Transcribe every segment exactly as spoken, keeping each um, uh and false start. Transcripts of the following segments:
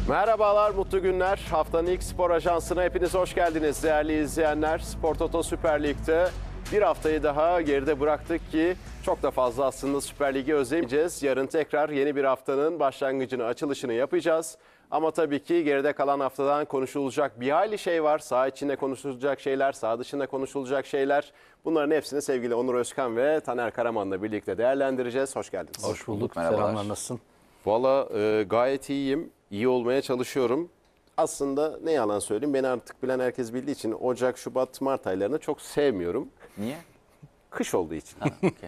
Merhabalar, mutlu günler. Haftanın ilk spor ajansına hepiniz hoş geldiniz değerli izleyenler. Spor Toto Süper Lig'de bir haftayı daha geride bıraktık ki çok da fazla aslında Süper Lig'i özlemeyeceğiz. Yarın tekrar yeni bir haftanın başlangıcını, açılışını yapacağız. Ama tabii ki geride kalan haftadan konuşulacak bir hayli şey var. Saha içinde konuşulacak şeyler, saha dışında konuşulacak şeyler. Bunların hepsini sevgili Onur Özkan ve Taner Karaman'la birlikte değerlendireceğiz. Hoş geldiniz. Hoş bulduk. Merhabalar. Selamlar, nasılsın? Valla e, gayet iyiyim. İyi olmaya çalışıyorum. Aslında ne yalan söyleyeyim, beni artık bilen herkes bildiği için Ocak, Şubat, Mart aylarını çok sevmiyorum. Niye? Kış olduğu için. Ha, okay.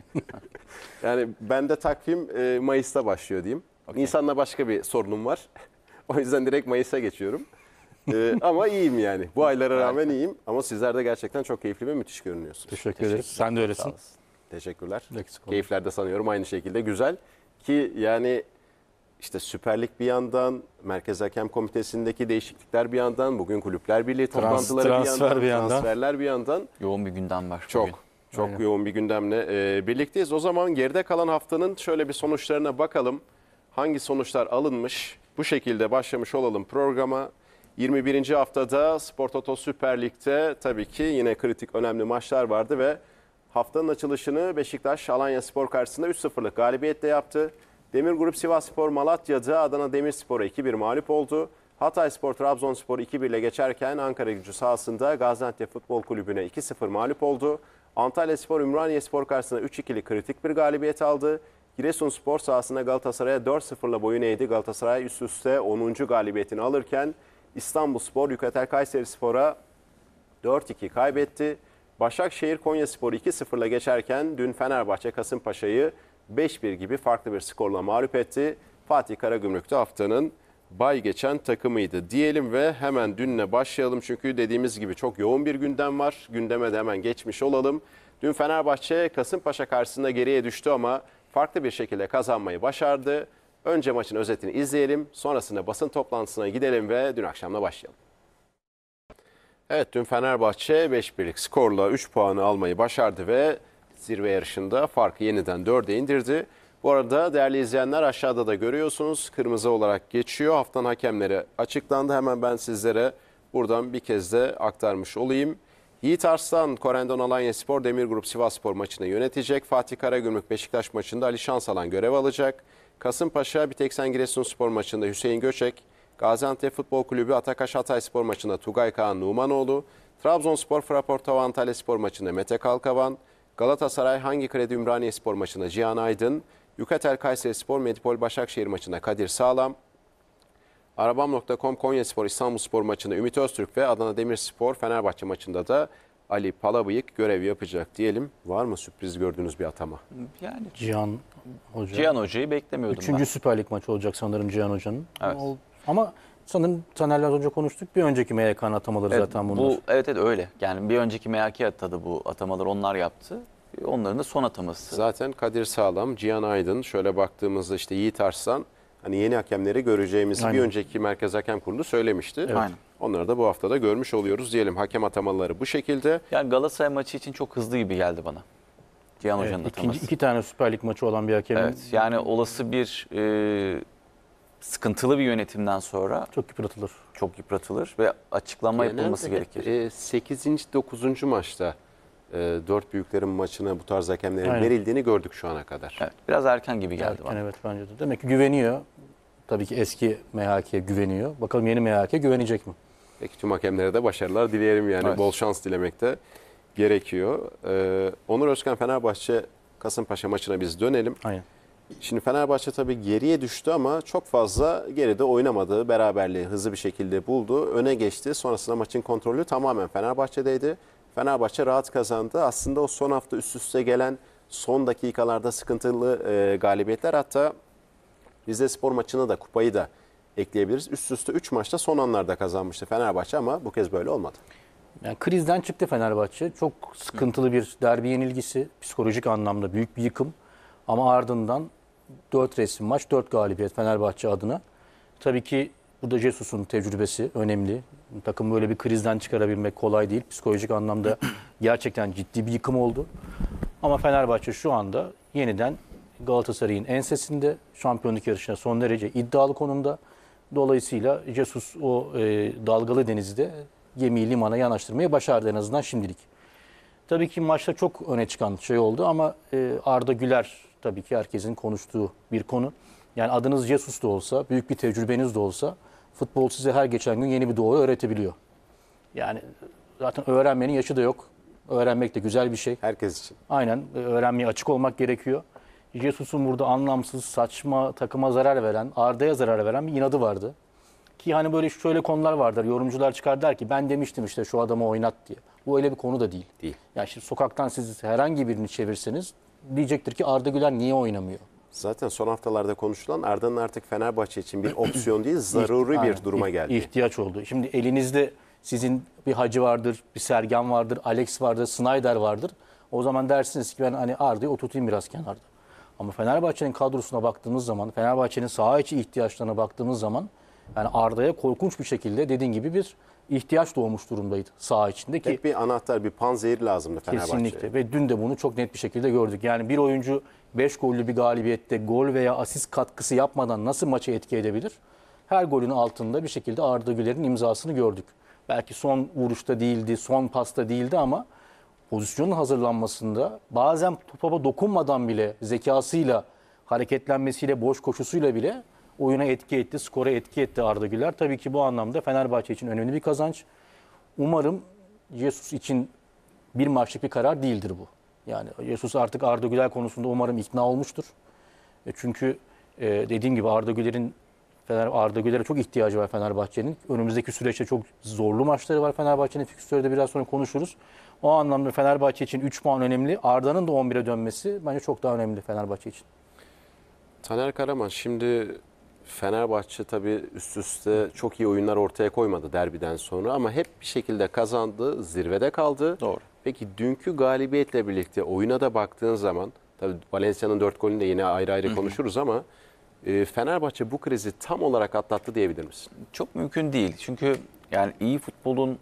Yani bende takvim e, Mayıs'ta başlıyor diyeyim. Okay. Nisan'la başka bir sorunum var. O yüzden direkt Mayıs'a geçiyorum. E, ama iyiyim yani. Bu aylara rağmen iyiyim. Ama sizler de gerçekten çok keyifli ve müthiş görünüyorsunuz. Teşekkür ederiz. Sen de öylesin. Teşekkürler. Eksik olma. Keyifler de sanıyorum aynı şekilde güzel. Ki yani işte Süper Lig bir yandan, Merkez Hakem Komitesi'ndeki değişiklikler bir yandan, bugün Kulüpler Birliği toplantıları transfer bir yandan, bir yandan. transferler bir yandan. Yoğun bir gündem var. Çok, bugün. çok Aynen. yoğun bir gündemle e, birlikteyiz. O zaman geride kalan haftanın şöyle bir sonuçlarına bakalım. Hangi sonuçlar alınmış? Bu şekilde başlamış olalım programa. yirmi birinci haftada Spor Toto Süper Lig'de tabii ki yine kritik önemli maçlar vardı ve haftanın açılışını Beşiktaş Alanyaspor karşısında üç sıfırlık galibiyetle yaptı. Demirgrup Sivasspor Malatya'da Adana Demirspor'a iki bir mağlup oldu. Hatayspor Trabzonspor iki bir ile geçerken Ankaragücü sahasında Gaziantep Futbol Kulübü'ne iki sıfır mağlup oldu. Antalyaspor Ümraniyespor karşısında üç ikilik kritik bir galibiyet aldı. Giresunspor sahasında Galatasaray'a dört sıfırla boyun eğdi. Galatasaray üst üste onuncu galibiyetini alırken İstanbulspor Yukatel Kayserispor'a dört iki kaybetti. Başakşehir Konyaspor iki sıfırla geçerken dün Fenerbahçe Kasımpaşa'yı beş bir gibi farklı bir skorla mağlup etti. Fatih Karagümrük de haftanın bay geçen takımıydı diyelim ve hemen dünle başlayalım. Çünkü dediğimiz gibi çok yoğun bir gündem var. Gündeme de hemen geçmiş olalım. Dün Fenerbahçe Kasımpaşa karşısında geriye düştü ama farklı bir şekilde kazanmayı başardı. Önce maçın özetini izleyelim. Sonrasında basın toplantısına gidelim ve dün akşamla başlayalım. Evet, dün Fenerbahçe beş birlik skorla üç puanı almayı başardı ve zirve yarışında farkı yeniden dörde indirdi. Bu arada değerli izleyenler, aşağıda da görüyorsunuz kırmızı olarak geçiyor. Haftanın hakemleri açıklandı. Hemen ben sizlere buradan bir kez de aktarmış olayım. Yiğit Arslan Korendon Alanyaspor Demirgrup Sivasspor maçını yönetecek. Fatih Karagümrük Beşiktaş maçında Ali Şansalan görev alacak. Kasımpaşa Biteksen Giresunspor maçında Hüseyin Göçek. Gaziantep Futbol Kulübü Atakaş Hatayspor maçında Tugay Kaan Numanoğlu. Trabzonspor Fraportava Antalyaspor maçında Mete Kalkavan. Galatasaray Hangi Kredi Ümraniyespor maçında Cihan Aydın. Yukatel Kayserispor Medipol Başakşehir maçında Kadir Sağlam. Arabam nokta com Konyaspor İstanbulspor maçında Ümit Öztürk ve Adana Demirspor Fenerbahçe maçında da Ali Palabıyık görev yapacak diyelim. Var mı sürpriz gördüğünüz bir atama? Yani Cihan Hoca. Cihan Hoca'yı beklemiyordum Üçüncü ben. Süper Lig maçı olacak sanırım Cihan Hoca'nın. Evet. O- Ama sanırım Taner'le Hoca konuştuk. Bir önceki M Y K'nın atamaları Evet, zaten bunlar. bu, evet evet öyle. Yani bir önceki M H K atadı bu atamaları, onlar yaptı. Onların da son ataması. Zaten Kadir Sağlam, Cihan Aydın, şöyle baktığımızda işte Yiğit Arslan, hani yeni hakemleri göreceğimizi Aynen. bir önceki Merkez Hakem Kurulu söylemişti. Evet. Aynen. Onları da bu haftada görmüş oluyoruz diyelim. Hakem atamaları bu şekilde. Yani Galatasaray maçı için çok hızlı gibi geldi bana. Cihan Evet, Hoca'nın ikinci, ataması. iki tane Süper Lig maçı olan bir hakemin Evet, yani olası bir e, sıkıntılı bir yönetimden sonra çok yıpratılır. çok yıpratılır ve açıklama yapılması Genelde gerekir. e, sekizinci dokuzuncu maçta e, dört büyüklerin maçına bu tarz hakemlerin Aynen. verildiğini gördük şu ana kadar. Evet, biraz erken gibi geldi Erken, bana. evet bence de. Demek ki güveniyor. Tabii ki eski M H K'ye güveniyor. Bakalım yeni M H K güvenecek mi? Peki tüm hakemlere de başarılar dileyelim yani. Evet. Bol şans dilemek de gerekiyor. E, Onur Özkan Fenerbahçe Kasımpaşa maçına biz dönelim. Aynen. Şimdi Fenerbahçe tabii geriye düştü ama çok fazla geride oynamadı. Beraberliği hızlı bir şekilde buldu. Öne geçti. Sonrasında maçın kontrolü tamamen Fenerbahçe'deydi. Fenerbahçe rahat kazandı. Aslında o son hafta üst üste gelen son dakikalarda sıkıntılı e, galibiyetler, hatta Rizespor maçına da kupayı da ekleyebiliriz. Üst üste üç maçta son anlarda kazanmıştı Fenerbahçe ama bu kez böyle olmadı. Yani krizden çıktı Fenerbahçe. Çok sıkıntılı bir derbi yenilgisi. Psikolojik anlamda büyük bir yıkım. Ama ardından dört resim maç, dört galibiyet Fenerbahçe adına. Tabii ki burada Jesus'un tecrübesi önemli. Takım böyle bir krizden çıkarabilmek kolay değil. Psikolojik anlamda gerçekten ciddi bir yıkım oldu. Ama Fenerbahçe şu anda yeniden Galatasaray'ın ensesinde, şampiyonluk yarışına son derece iddialı konumda. Dolayısıyla Jesus o e, dalgalı denizde gemiyi limana yanaştırmayı başardı en azından şimdilik. Tabii ki maçta çok öne çıkan şey oldu ama e, Arda Güler tabii ki herkesin konuştuğu bir konu. Yani adınız Jesus da olsa, büyük bir tecrübeniz de olsa futbol size her geçen gün yeni bir doğru öğretebiliyor. Yani zaten öğrenmenin yaşı da yok. Öğrenmek de güzel bir şey. Herkes için. Aynen e, öğrenmeye açık olmak gerekiyor. Jesus'un burada anlamsız, saçma, takıma zarar veren, Arda'ya zarar veren bir inadı vardı. Ki hani böyle şöyle konular vardır. Yorumcular çıkar der ki ben demiştim işte şu adamı oynat diye. Bu öyle bir konu da değil. Değil. Yani şimdi sokaktan siz herhangi birini çevirseniz diyecektir ki Arda Güler niye oynamıyor? Zaten son haftalarda konuşulan Arda'nın artık Fenerbahçe için bir opsiyon değil, zaruri Aynen, bir duruma ih- geldi. İhtiyaç oldu. Şimdi elinizde sizin bir Hacı vardır, bir Sergen vardır, Alex vardır, Snyder vardır. O zaman dersiniz ki ben hani Arda'yı oturtayım biraz kenarda. Ama Fenerbahçe'nin kadrosuna baktığımız zaman, Fenerbahçe'nin saha içi ihtiyaçlarına baktığımız zaman yani Arda'ya korkunç bir şekilde dediğin gibi bir ihtiyaç doğmuş durumdaydı saha içinde ki Tek bir anahtar, bir panzehir lazımdı Fenerbahçe'ye. kesinlikle ve dün de bunu çok net bir şekilde gördük. Yani bir oyuncu beş gollü bir galibiyette gol veya asist katkısı yapmadan nasıl maçı etki edebilir? Her golün altında bir şekilde Arda Güler'in imzasını gördük. Belki son vuruşta değildi, son pasta değildi ama pozisyonun hazırlanmasında bazen topa dokunmadan bile zekasıyla, hareketlenmesiyle, boş koşusuyla bile oyuna etki etti, skora etki etti Arda Güler. Tabii ki bu anlamda Fenerbahçe için önemli bir kazanç. Umarım Jesus için bir maçlık bir karar değildir bu. Yani Jesus artık Arda Güler konusunda umarım ikna olmuştur. E çünkü e, dediğim gibi Arda Güler'in Fener Arda Güler'e çok ihtiyacı var Fenerbahçe'nin. Önümüzdeki süreçte çok zorlu maçları var Fenerbahçe'nin. Fikstürde de biraz sonra konuşuruz. O anlamda Fenerbahçe için üç puan önemli. Arda'nın da on bire dönmesi bence çok daha önemli Fenerbahçe için. Taner Karaman, şimdi Fenerbahçe tabii üst üste çok iyi oyunlar ortaya koymadı derbiden sonra ama hep bir şekilde kazandı, zirvede kaldı. Doğru. Peki dünkü galibiyetle birlikte oyuna da baktığın zaman, tabii Valencia'nın dört golünü de yine ayrı ayrı konuşuruz ama e, Fenerbahçe bu krizi tam olarak atlattı diyebilir misin? Çok mümkün değil. Çünkü yani iyi futbolun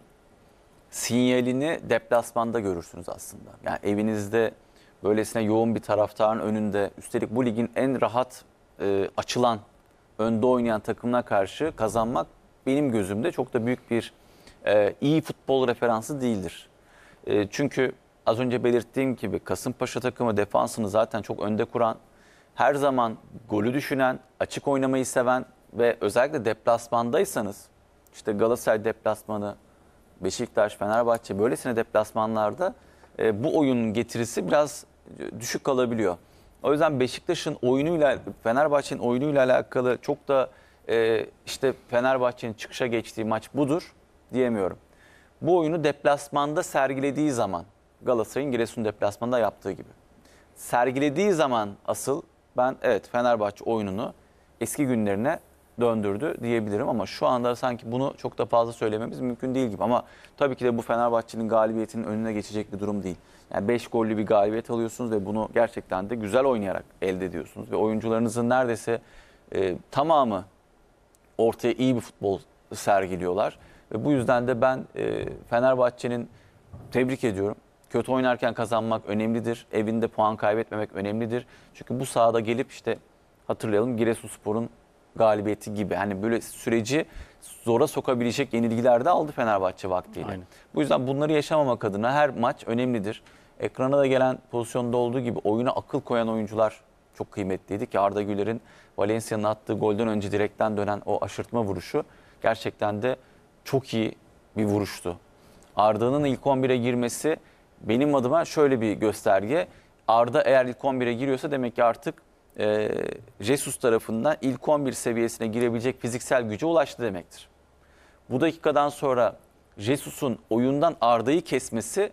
sinyalini deplasmanda görürsünüz aslında. Yani evinizde böylesine yoğun bir taraftarın önünde, üstelik bu ligin en rahat e, açılan, önde oynayan takımına karşı kazanmak benim gözümde çok da büyük bir e, iyi futbol referansı değildir. E, çünkü az önce belirttiğim gibi Kasımpaşa takımı defansını zaten çok önde kuran, her zaman golü düşünen, açık oynamayı seven ve özellikle deplasmandaysanız, işte Galatasaray deplasmanı, Beşiktaş, Fenerbahçe böylesine deplasmanlarda e, bu oyunun getirisi biraz düşük kalabiliyor. O yüzden Beşiktaş'ın oyunuyla, Fenerbahçe'nin oyunuyla alakalı çok da e, işte Fenerbahçe'nin çıkışa geçtiği maç budur diyemiyorum. Bu oyunu deplasmanda sergilediği zaman, Galatasaray'ın Giresun deplasmanda yaptığı gibi sergilediği zaman asıl ben evet Fenerbahçe oyununu eski günlerine döndürdü diyebilirim ama şu anda sanki bunu çok da fazla söylememiz mümkün değil gibi. Ama tabii ki de bu Fenerbahçe'nin galibiyetinin önüne geçecek bir durum değil. Yani beş gollü bir galibiyet alıyorsunuz ve bunu gerçekten de güzel oynayarak elde ediyorsunuz. Ve oyuncularınızın neredeyse e, tamamı ortaya iyi bir futbol sergiliyorlar. Ve bu yüzden de ben e, Fenerbahçe'nin tebrik ediyorum. Kötü oynarken kazanmak önemlidir. Evinde puan kaybetmemek önemlidir. Çünkü bu sahada gelip işte hatırlayalım Giresunspor'un galibiyeti gibi. Hani böyle süreci zora sokabilecek yenilgiler de aldı Fenerbahçe vaktiyle. Aynen. Bu yüzden bunları yaşamamak adına her maç önemlidir. Ekrana da gelen pozisyonda olduğu gibi oyuna akıl koyan oyuncular çok kıymetliydi ki Arda Güler'in Valencia'nın attığı golden önce direkten dönen o aşırtma vuruşu gerçekten de çok iyi bir vuruştu. Arda'nın ilk on bire girmesi benim adıma şöyle bir gösterge. Arda eğer ilk on bire giriyorsa demek ki artık e, Jesus tarafından ilk on bir seviyesine girebilecek fiziksel güce ulaştı demektir. Bu dakikadan sonra Jesus'un oyundan Arda'yı kesmesi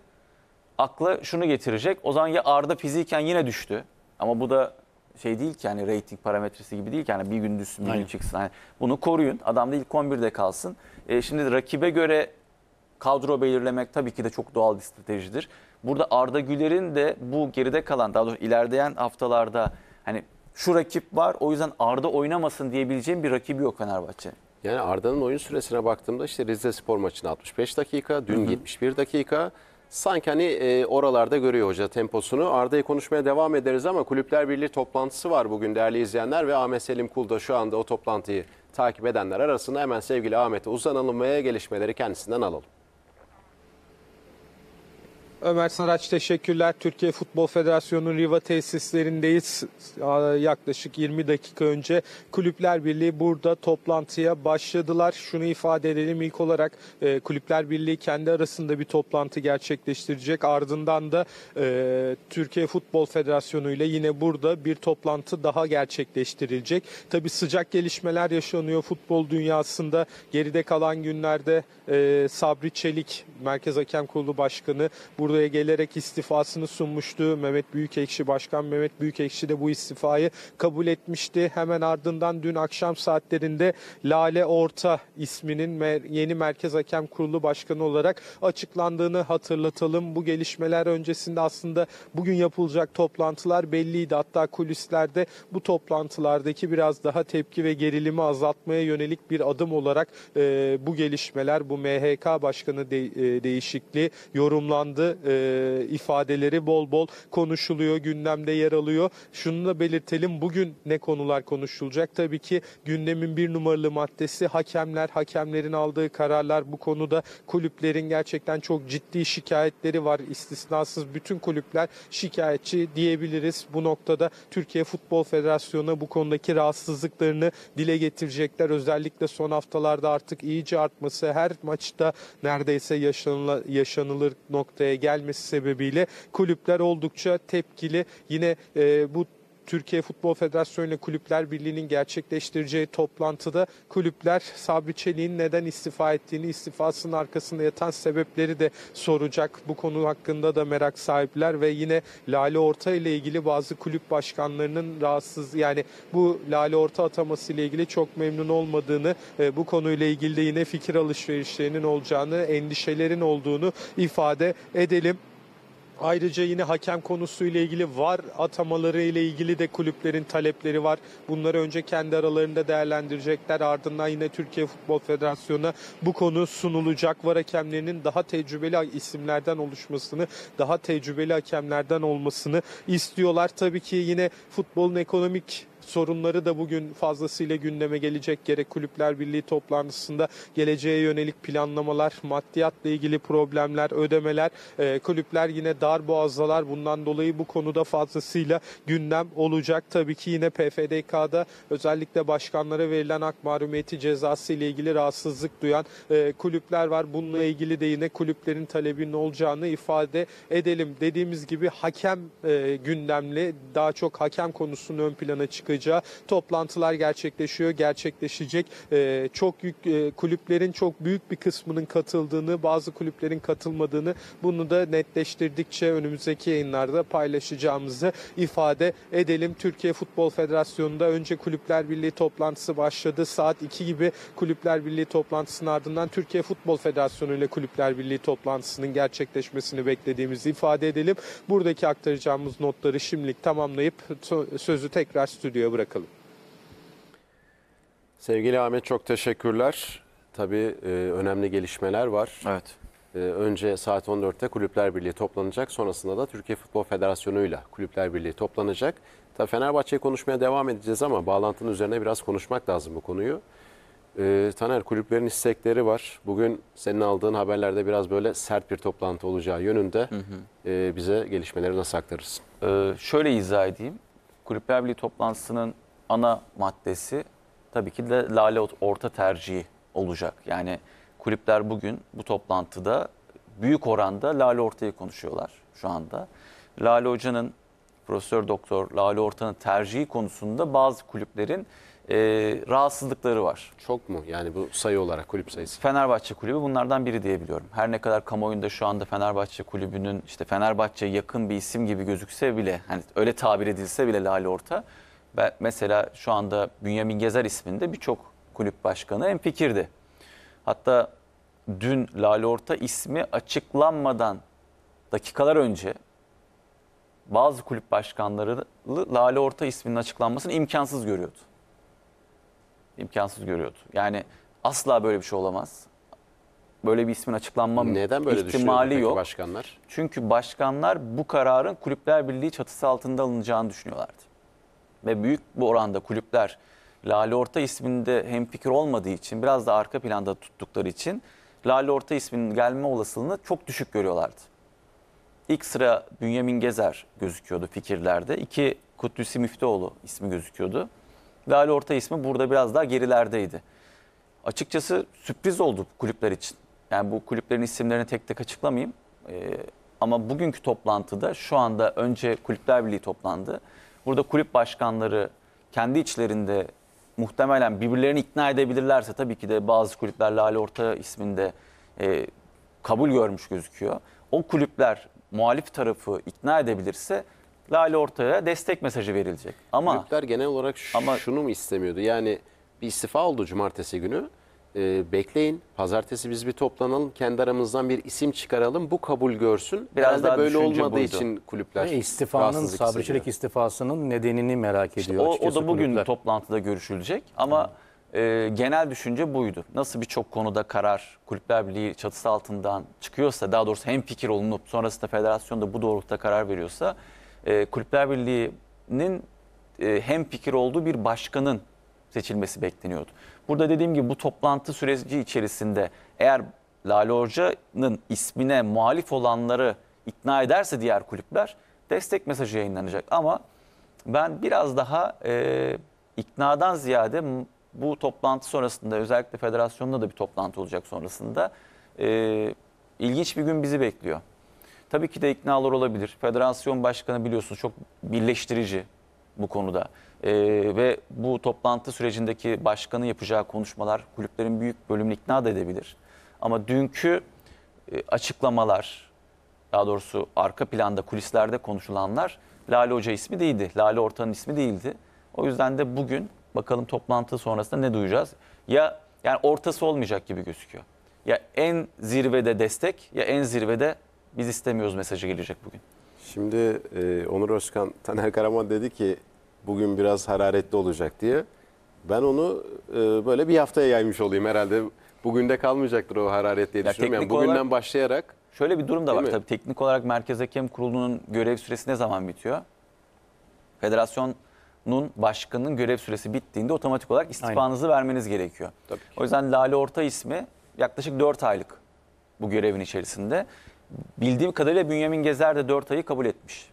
akla şunu getirecek. O zaman ya Arda fiziken yine düştü. Ama bu da şey değil ki hani rating parametresi gibi değil ki hani bir gün düşsün bir gün çıksın. Yani bunu koruyun. Adam da ilk on birde kalsın. E, şimdi rakibe göre kadro belirlemek tabii ki de çok doğal bir stratejidir. Burada Arda Güler'in de bu geride kalan, daha doğrusu ilerleyen haftalarda hani şu rakip var o yüzden Arda oynamasın diyebileceğim bir rakibi yok Fenerbahçe. Yani Arda'nın oyun süresine baktığımda işte Rizespor maçına altmış beş dakika, dün yetmiş bir dakika. Sanki hani e, oralarda görüyor hoca temposunu. Arda'yı konuşmaya devam ederiz ama Kulüpler Birliği toplantısı var bugün değerli izleyenler ve Ahmet Selim Kul da şu anda o toplantıyı takip edenler arasında hemen sevgili Ahmet'e uzanalım ve gelişmeleri kendisinden alalım. Ömer Saraç teşekkürler. Türkiye Futbol Federasyonu'nun Riva tesislerindeyiz. Yaklaşık yirmi dakika önce Kulüpler Birliği burada toplantıya başladılar. Şunu ifade edelim, ilk olarak e, Kulüpler Birliği kendi arasında bir toplantı gerçekleştirecek. Ardından da e, Türkiye Futbol Federasyonu ile yine burada bir toplantı daha gerçekleştirilecek. Tabii sıcak gelişmeler yaşanıyor futbol dünyasında. Geride kalan günlerde e, Sabri Çelik, Merkez Hakem Kurulu Başkanı, burada buraya gelerek istifasını sunmuştu. Mehmet Büyükekşi, Başkan Mehmet Büyükekşi de bu istifayı kabul etmişti. Hemen ardından dün akşam saatlerinde Lale Orta isminin yeni Merkez Hakem Kurulu Başkanı olarak açıklandığını hatırlatalım. Bu gelişmeler öncesinde aslında bugün yapılacak toplantılar belliydi. Hatta kulislerde bu toplantılardaki biraz daha tepki ve gerilimi azaltmaya yönelik bir adım olarak e, bu gelişmeler, bu M H K Başkanı de, e, değişikliği yorumlandı. E, ifadeleri bol bol konuşuluyor, gündemde yer alıyor. Şunu da belirtelim, bugün ne konular konuşulacak? Tabii ki gündemin bir numaralı maddesi hakemler, hakemlerin aldığı kararlar. Bu konuda kulüplerin gerçekten çok ciddi şikayetleri var. İstisnasız bütün kulüpler şikayetçi diyebiliriz. Bu noktada Türkiye Futbol Federasyonu'na bu konudaki rahatsızlıklarını dile getirecekler. Özellikle son haftalarda artık iyice artması, her maçta neredeyse yaşanılır, yaşanılır noktaya gelmesi sebebiyle kulüpler oldukça tepkili. Yine e, bu Türkiye Futbol Federasyonu ile Kulüpler Birliği'nin gerçekleştireceği toplantıda kulüpler Sabri Çelik'in neden istifa ettiğini, istifasının arkasında yatan sebepleri de soracak. Bu konu hakkında da merak sahipler ve yine Lale Orta ile ilgili bazı kulüp başkanlarının rahatsız, yani bu Lale Orta ataması ile ilgili çok memnun olmadığını, bu konuyla ilgili de yine fikir alışverişlerinin olacağını, endişelerin olduğunu ifade edelim. Ayrıca yine hakem konusuyla ilgili var atamaları ile ilgili de kulüplerin talepleri var. Bunları önce kendi aralarında değerlendirecekler. Ardından yine Türkiye Futbol Federasyonu'na bu konu sunulacak. Var hakemlerinin daha tecrübeli isimlerden oluşmasını, daha tecrübeli hakemlerden olmasını istiyorlar. Tabii ki yine futbolun ekonomik sorunları da bugün fazlasıyla gündeme gelecek. Gerek Kulüpler Birliği toplantısında geleceğe yönelik planlamalar, maddiyatla ilgili problemler, ödemeler, e, kulüpler yine dar boğazdalar. Bundan dolayı bu konuda fazlasıyla gündem olacak. Tabii ki yine P F D K'da özellikle başkanlara verilen hak mahrumiyeti cezası ile ilgili rahatsızlık duyan e, kulüpler var. Bununla ilgili de yine kulüplerin talebinin olacağını ifade edelim. Dediğimiz gibi hakem e, gündemli, daha çok hakem konusunun ön plana çıkacağı toplantılar gerçekleşiyor, gerçekleşecek. Ee, çok yük, e, kulüplerin çok büyük bir kısmının katıldığını, bazı kulüplerin katılmadığını, bunu da netleştirdikçe önümüzdeki yayınlarda paylaşacağımızı ifade edelim. Türkiye Futbol Federasyonu'nda önce Kulüpler Birliği toplantısı başladı. Saat iki gibi Kulüpler Birliği toplantısının ardından Türkiye Futbol Federasyonu ile Kulüpler Birliği toplantısının gerçekleşmesini beklediğimizi ifade edelim. Buradaki aktaracağımız notları şimdilik tamamlayıp sözü tekrar stüdyoya bırakalım. Sevgili Ahmet, çok teşekkürler. Tabii e, önemli gelişmeler var. Evet. E, önce saat on dörtte Kulüpler Birliği toplanacak. Sonrasında da Türkiye Futbol Federasyonu'yla Kulüpler Birliği toplanacak. Tabii Fenerbahçe'yi konuşmaya devam edeceğiz ama bağlantının üzerine biraz konuşmak lazım bu konuyu. E, Taner, kulüplerin istekleri var. Bugün senin aldığın haberlerde biraz böyle sert bir toplantı olacağı yönünde. Hı hı. E, bize gelişmeleri nasıl aktarırsın? Ee, şöyle izah edeyim. Kulüpler Birliği toplantısının ana maddesi tabii ki de Lale Orta tercihi olacak. Yani kulüpler bugün bu toplantıda büyük oranda Lale Orta'yı konuşuyorlar şu anda. Lale Hoca'nın, Profesör Doktor Lale Orta'nın tercihi konusunda bazı kulüplerin e, rahatsızlıkları var. Çok mu? Yani bu sayı olarak kulüp sayısı. Fenerbahçe Kulübü bunlardan biri diyebiliyorum. Her ne kadar kamuoyunda şu anda Fenerbahçe Kulübü'nün işte Fenerbahçe'ye yakın bir isim gibi gözükse bile, hani öyle tabir edilse bile Lale Orta, ben mesela şu anda Bünyamin Gezer isminde birçok kulüp başkanı hemfikirdi. Hatta dün Lale Orta ismi açıklanmadan dakikalar önce bazı kulüp başkanları Lale Orta isminin açıklanmasını imkansız görüyordu. İmkansız görüyordu. Yani asla böyle bir şey olamaz. Böyle bir ismin açıklanma Neden böyle ihtimali yok. Başkanlar? Çünkü başkanlar bu kararın Kulüpler Birliği çatısı altında alınacağını düşünüyorlardı. Ve büyük bir oranda kulüpler Lale Orta isminde hemfikir olmadığı için, biraz da arka planda tuttukları için Lale Orta isminin gelme olasılığını çok düşük görüyorlardı. İlk sıra Bünyamin Gezer gözüküyordu fikirlerde. İki, Kudüs'ü Müftüoğlu ismi gözüküyordu. Lale Orta ismi burada biraz daha gerilerdeydi. Açıkçası sürpriz oldu kulüpler için. Yani bu kulüplerin isimlerini tek tek açıklamayayım. Ee, ama bugünkü toplantıda şu anda önce Kulüpler Birliği toplandı. Burada kulüp başkanları kendi içlerinde muhtemelen birbirlerini ikna edebilirlerse tabii ki de bazı kulüpler Lale Orta isminde e, kabul görmüş gözüküyor. O kulüpler muhalif tarafı ikna edebilirse Lale Orta'ya destek mesajı verilecek. Ama Kulüpler genel olarak ş- ama- şunu mu istemiyordu? Yani bir istifa oldu cumartesi günü. Ee, bekleyin. Pazartesi biz bir toplanalım. Kendi aramızdan bir isim çıkaralım. Bu kabul görsün. Biraz Herhalde daha böyle düşünce olmadığı buydu. için kulüpler Ve istifanın, rahatsızlık Sabri hissediyor. Çelik istifasının nedenini merak ediyor o, o açıkçası da bugün kulüpler. toplantıda görüşülecek. Ama e, genel düşünce buydu. Nasıl birçok konuda karar Kulüpler Birliği çatısı altından çıkıyorsa, daha doğrusu hem fikir olunup sonrasında federasyon da bu doğrultuda karar veriyorsa, e, Kulüpler Birliği'nin e, hem fikir olduğu bir başkanın seçilmesi bekleniyordu. Burada dediğim gibi bu toplantı süreci içerisinde eğer Lale Hoca'nın ismine muhalif olanları ikna ederse diğer kulüpler destek mesajı yayınlanacak. Ama ben biraz daha e, iknadan ziyade m- bu toplantı sonrasında, özellikle federasyonda da bir toplantı olacak sonrasında, e, ilginç bir gün bizi bekliyor. Tabii ki de iknalar olabilir. Federasyon başkanı biliyorsunuz çok birleştirici bu konuda. Ee, ve bu toplantı sürecindeki başkanın yapacağı konuşmalar kulüplerin büyük bölümünü ikna da edebilir. Ama dünkü e, açıklamalar, daha doğrusu arka planda, kulislerde konuşulanlar Lale Hoca ismi değildi. Lale Orta'nın ismi değildi. O yüzden de bugün bakalım toplantı sonrasında ne duyacağız? Ya yani ortası olmayacak gibi gözüküyor. Ya en zirvede destek, ya en zirvede biz istemiyoruz mesajı gelecek bugün. Şimdi e, Onur Özkan, Taner Karaman dedi ki bugün biraz hararetli olacak diye. Ben onu e, böyle bir haftaya yaymış olayım herhalde. Bugün de kalmayacaktır o hararet diye Ya düşünüyorum. Yani teknik bugünden olarak- başlayarak Şöyle bir durum da Değil var. mi? Tabii teknik olarak Merkez Hakem Kurulu'nun görev süresi ne zaman bitiyor? Federasyonun başkanının görev süresi bittiğinde otomatik olarak istifanızı vermeniz gerekiyor. Tabii ki. O yüzden Lale Orta ismi yaklaşık dört aylık bu görevin içerisinde. Bildiğim kadarıyla Bünyamin Gezer de dört ayı kabul etmiş.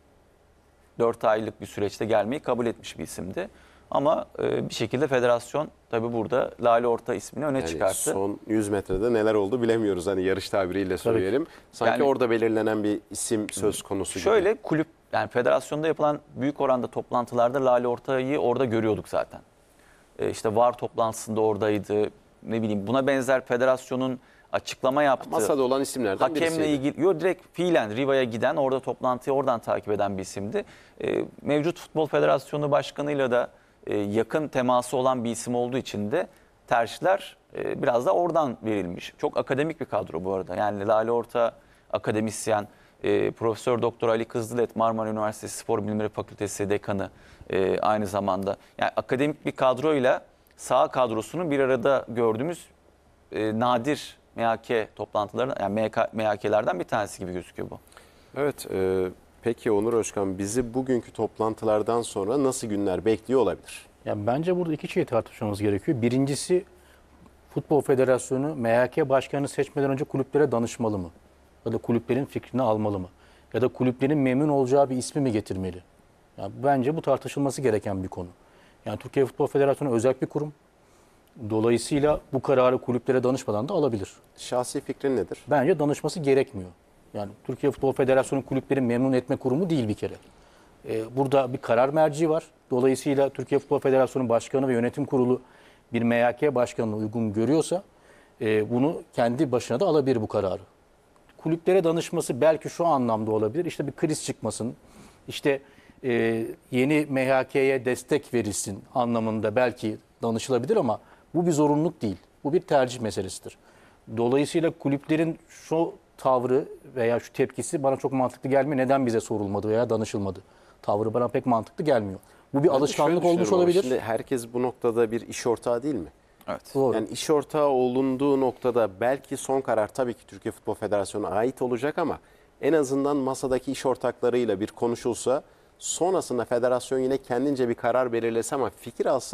dört aylık bir süreçte gelmeyi kabul etmiş bir isimdi. Ama e, bir şekilde federasyon tabii burada Lale Orta ismini öne yani çıkarttı. son yüz metrede neler oldu bilemiyoruz. Hani yarış tabiriyle söyleyelim. Sanki Yani- orada belirlenen bir isim söz konusu gibi. Şöyle kulüp, yani federasyonda yapılan büyük oranda toplantılarda Lale Orta'yı orada görüyorduk zaten. E, işte V A R toplantısında oradaydı. Ne bileyim, buna benzer federasyonun açıklama yaptığı, Masada olan isimlerden hakemle birisiydi. ilgili, yo direkt fiilen Riva'ya giden, orada toplantıyı oradan takip eden bir isimdi. E, mevcut Futbol Federasyonu Başkanı'yla da e, yakın teması olan bir isim olduğu için de tercihler e, biraz da oradan verilmiş. Çok akademik bir kadro bu arada. Yani Lale Orta akademisyen, e, Profesör Doktor Ali Kızdılet, Marmara Üniversitesi Spor Bilimleri Fakültesi dekanı e, aynı zamanda. Yani akademik bir kadroyla saha kadrosunun bir arada gördüğümüz e, nadir M H K toplantılarından, yani M H K, M H K'lerden bir tanesi gibi gözüküyor bu. Evet. E, peki Onur Özkan, bizi bugünkü toplantılardan sonra nasıl günler bekliyor olabilir? Yani bence burada iki şey tartışmamız gerekiyor. Birincisi, Futbol Federasyonu M H K başkanını seçmeden önce kulüplere danışmalı mı? Ya da kulüplerin fikrini almalı mı? Ya da kulüplerin memnun olacağı bir ismi mi getirmeli? Yani bence bu tartışılması gereken bir konu. Yani Türkiye Futbol Federasyonu özel bir kurum. Dolayısıyla bu kararı kulüplere danışmadan da alabilir. Şahsi fikrin nedir? Bence danışması gerekmiyor. Yani Türkiye Futbol Federasyonu kulüpleri memnun etme kurumu değil bir kere. Ee, burada bir karar merci var. Dolayısıyla Türkiye Futbol Federasyonu Başkanı ve Yönetim Kurulu bir M H K başkanına uygun görüyorsa e, bunu kendi başına da alabilir bu kararı. Kulüplere danışması belki şu anlamda olabilir. İşte bir kriz çıkmasın, işte e, yeni M H K'ye destek verilsin anlamında belki danışılabilir ama bu bir zorunluluk değil. Bu bir tercih meselesidir. Dolayısıyla kulüplerin şu tavrı veya şu tepkisi bana çok mantıklı gelmiyor. Neden bize sorulmadı veya danışılmadı? Tavrı bana pek mantıklı gelmiyor. Bu bir Ben de alışkanlık şöyle olmuş düşünüyorum ama olabilir. Şimdi herkes bu noktada bir iş ortağı değil mi? Evet. Doğru. Yani iş ortağı olunduğu noktada belki son karar tabii ki Türkiye Futbol Federasyonu'na ait olacak ama en azından masadaki iş ortaklarıyla bir konuşulsa, sonrasında federasyon yine kendince bir karar belirlese ama fikir alsa